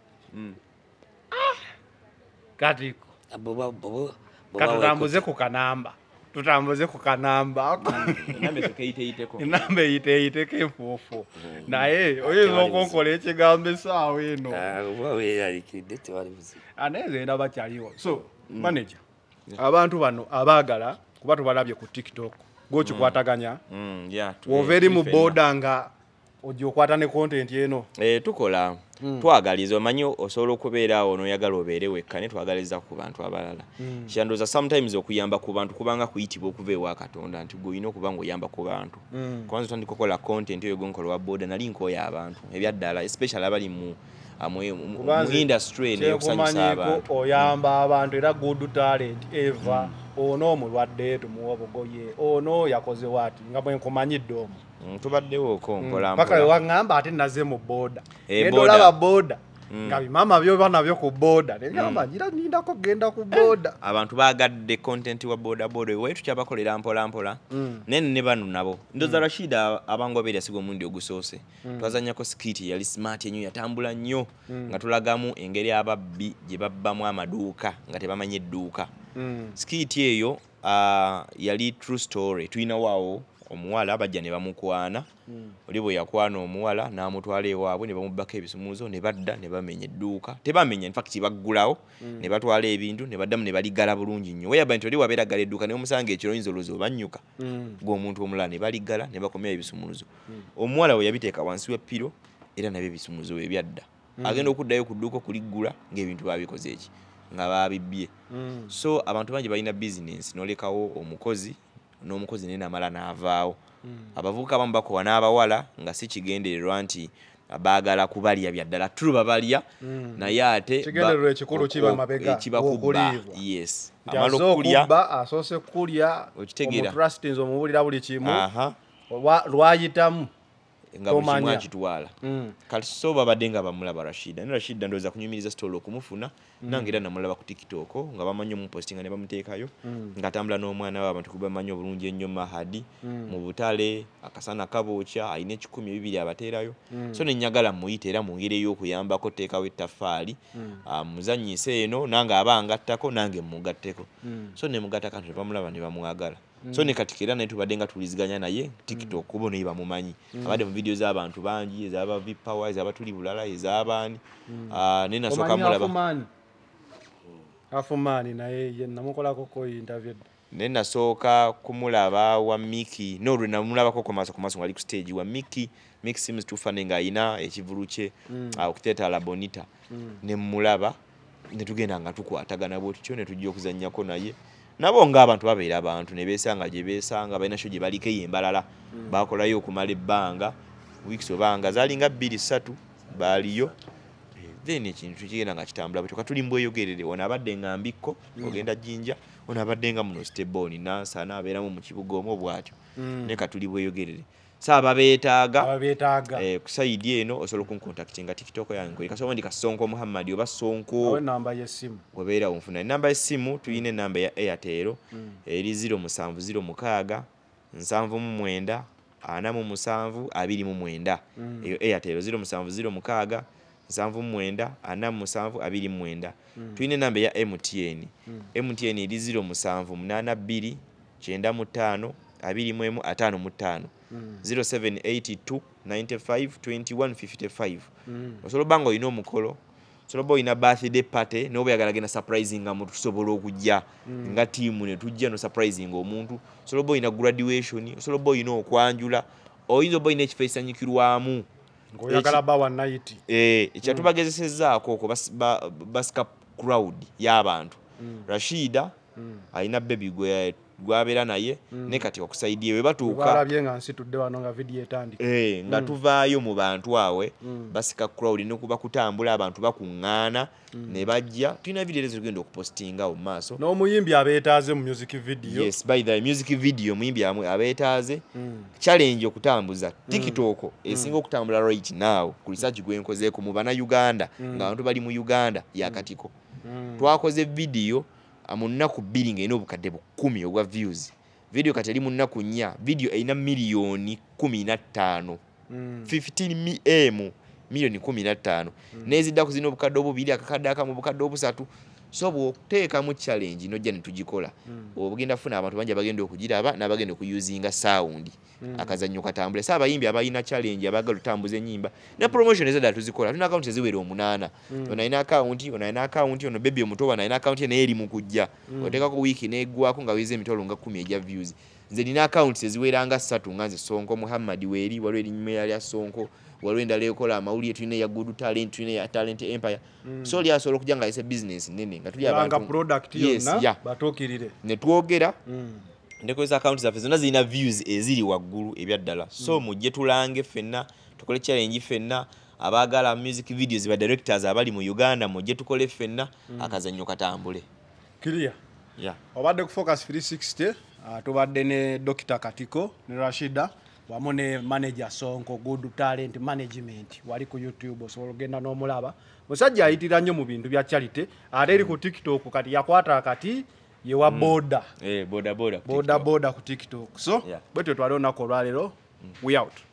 katiko katutambuze ku kanamba tutambuze ku kanamba enamba eyiteeyiteko enfuufu naye oyinza okunkola ekigambo essaawa eno aneezeenda bakyaliwo so manager abantu bano abaagala kuba tubalabye ku TikTok gwokikwataganya wova eri mu boda nga ojja okwata ne content eno tukola twagaliza omanyi osobola okubeera awo n'oyagala obeere wekka ne twagaliza ku bantu abalala kyandoza sometimes okuyamba ku bantu kubanga kuyitibwa okuva ewa Katonda nti gwe olina okuba ng'oyamba ku bantu kwanza otandika okukola content eyo gonkola wa boda nali nkooya abantu ebyaddala especially abali mu mu industry eno yokusanyusa abantu oyamba abantu era good talent eva ono omulwadde tumuwa obugoye ono yakoze wati nga bwe nkumanyidde omu tubaddewo ko mpola mpaka we waŋŋamba ate naze mu boda genda olaba boda nga bimama byo banabyo ku boda nebyamba ngira nindako genda ku boda abantu bagadde content wa boda boda we tukyabakolera mpola mpola nene ne bano nabo ndoza Rashida abangobere asigo mundi ogusoose twazanyako skit yali smart yenyu yatambula nnyo nga tulagamu engeri ababbi gye babbamu amaduuka nga tebamanye edduuka skit eyo yali true story tulina waawo omuwala abajja ne bamukwana oli bwe yakwana omuwala n'amutwala ewaabwe ne bamubbako ebisumuuzo ne badda ne bamenya edduuka tebamenya in fact baggulawo ne batwala ebintu ne baddamu ne baligala bulungi nnyo weyaba nti oli wabeeragala edduuka ne omusanga ekiro yinza olowooza obanyuka gw'omuntu omulala ne baligala ne bakomera ebisumuuzo omuwala we yabiteeka wansi w'eppiro era nabyo ebisumuuzo we byadda agenda okuddayo ku dduuka okuliggula ng'ebintu babikoze eki nga babibbye so abantu bangi balina bizinensi n'olekawo omukozi n'omukozi nene amala n'avaawo abavubuka abamu bakowa n'abawala nga si kigendererwa nti baagala kubalya byaddala tulu babalya naye ate kigendererwa ekikulu kiba mabega ekibakubba yes amala okulya asoose kulya omutrustinzi omubulira buli kimu lwayitamu nga bukimu akitwala kati so babadde nga bamulaba Rashida ne Rashida ndowooza kunyumiriza story okumufuna nange era namulaba ku TikTok nga bamanyi omupostinga ne bamuteekayo ng'atambula n'omwana w'abantu kuba bamanyi obulungi ennyo Mahadi mu butale akasana kabookya alina ekikumi bibiri abateerayo so ne njagala muyite era mu ngeri ey'okuyambako teekawo ettaffaali muzannyise eno nange aba angattako nange mugatteko so ne mugatta kantu ne bamulaba ne bamwagala so ne kati era naye tubadde nga tuliziganya naye TikTok kuba naye bamumanyi abadde mu video z'abantu bangi ez'aba V-Power ez'abatuli bulala ez'abaani ne nasooka mulaba Afumani naye ye namukolako ko interview ne nasooka kumulaba wa Miki no lwe namulabako ku maaso ku maaso ngali ku stage wa Miki Miki seems to funny nga ayina ekivulu kye okuteeta la Bonita ne mulaba ne tugenda nga tukwatagana bwotyo ne tujja okuzannyako naye nabo ng'abantu babeera abantu ne beesanga gye beesanga balina sho gye baliko embalala bakolayo okumala ebbanga weeks obanga zalinga bbiri ssatu baaliyo then ekintu kigenda nga kitambula bwetyo katuli mbweyogerere ono abadde nga mbikko ogenda Jinja ono abadde nga muno Steboni Nansana abeeramu mu kibuga omwo bw'atyo ne katuli bweyogerere saaba beetaaga ababeetaaga eh ku side eno osobola okuncontactinga TikTok yange kasobola ndi Kasonko Muhammad oba Sonko awe namba y'essimu wabeera onfuna namba y'essimu tuyine namba ya Airtel eri zero musanvu zero mukaaga nsanvu mu mwenda ana mu musanvu abiri mu mwenda eyo Airtel zero musanvu zero mukaaga nsanvu mu mwenda ana mu musanvu abiri mu mwenda tuyine namba ya M T N M T N eri zero musanvu munaana bbiri kyenda mu ttaano abiri mu emu ataano mu ttaano zero seven eight two nine five two one five five osobola bango ino omukolo osobola oyina birthday party n'oba oyagala genda surprising nga muntu tusobola okujja nga tiimu ne tujja no surprising omuntu osobola oyina graduation osobola oyina okwanjula oyinza oba oyina ekifo ekisanyukirwamu ng'oyagala ba one night eh ekyatubagezesezzaako okwo basika crowd y'abantu Rashida ayina baby gwe gwabeera naye ne kati okusaidia we batuuka balabye nga nsitudde wano nga video etandika eh nga tuvaayo mu bantu awe basika crowd ne kuba kutambula abantu bakuŋŋaana ne bajja tulina video ezo tugenda okupostinga mu maaso n'omuyimbi abeetaaze mu music video yes by the music video muyimbi amwe abeetaaze challenge okutambuza TikTok esinga okutambula right now ku research gwenkozeeko mu bana Uganda nga abantu bali mu Uganda yakatiko twakoze video amunnaku bbiri ng'erina obukadde bukumi obwa views video kati eri munnaku nnya video erina miliyoni kumi na ttaano fifteen m miliyoni kumi na ttaano n'eziddaku zirina obukadde obubiri akakadde akamu obukadde obusatu so bw'oteekamu challenge nojja ne tugikola obugenda funa abantu bangi abagenda okugiraba n'abagenda okuyuzinga sound akazannyo katambule so abayimbi abalina challenge abagala otambuza ennyimba ne promotion ezaddala tuzikola tulina account eziwera omunaana ono alina account ono alina account ono baby omuto ono alina account naye eri mu kujja oteekako wiiki n'eggwako nga wiiza emitwalo nga kumi egya views nze nina account eziwera nga ssatu nga nze Sonko Muhammad weeri waliwo erinnya lya Sonko waliwo endala ekola amawulire tulina ya Good Talent tulina ya Talent Empire so lya asobola okujja nga yise business nene nga tuli abantu product yonna batuukirire ne twogera ndekozesa account zaffe zonna zirina views eziri waggulu ebyaddala so mujje tulange ffenna tukole challenge ffenna abagala music videos ba directors abali mu Uganda mujje tukole ffenna mm. akazannyo katambule. Clear. Yeah. Obadde ku Focus three sixty uh, tubadde ne Doctor Katiko ne Rashida wamu ne manager Sonko Good Talent Management wali ku YouTube osobola ogenda n'omulaba. Musajja ayitira nnyo mu bintu bya charity ate eri ku TikTok kati yakwata kati ye wa boda. Mm. Eh boda boda. Boda boda ku TikTok. So, yeah. Bwetwe twali onako olwalero. Mm. We out.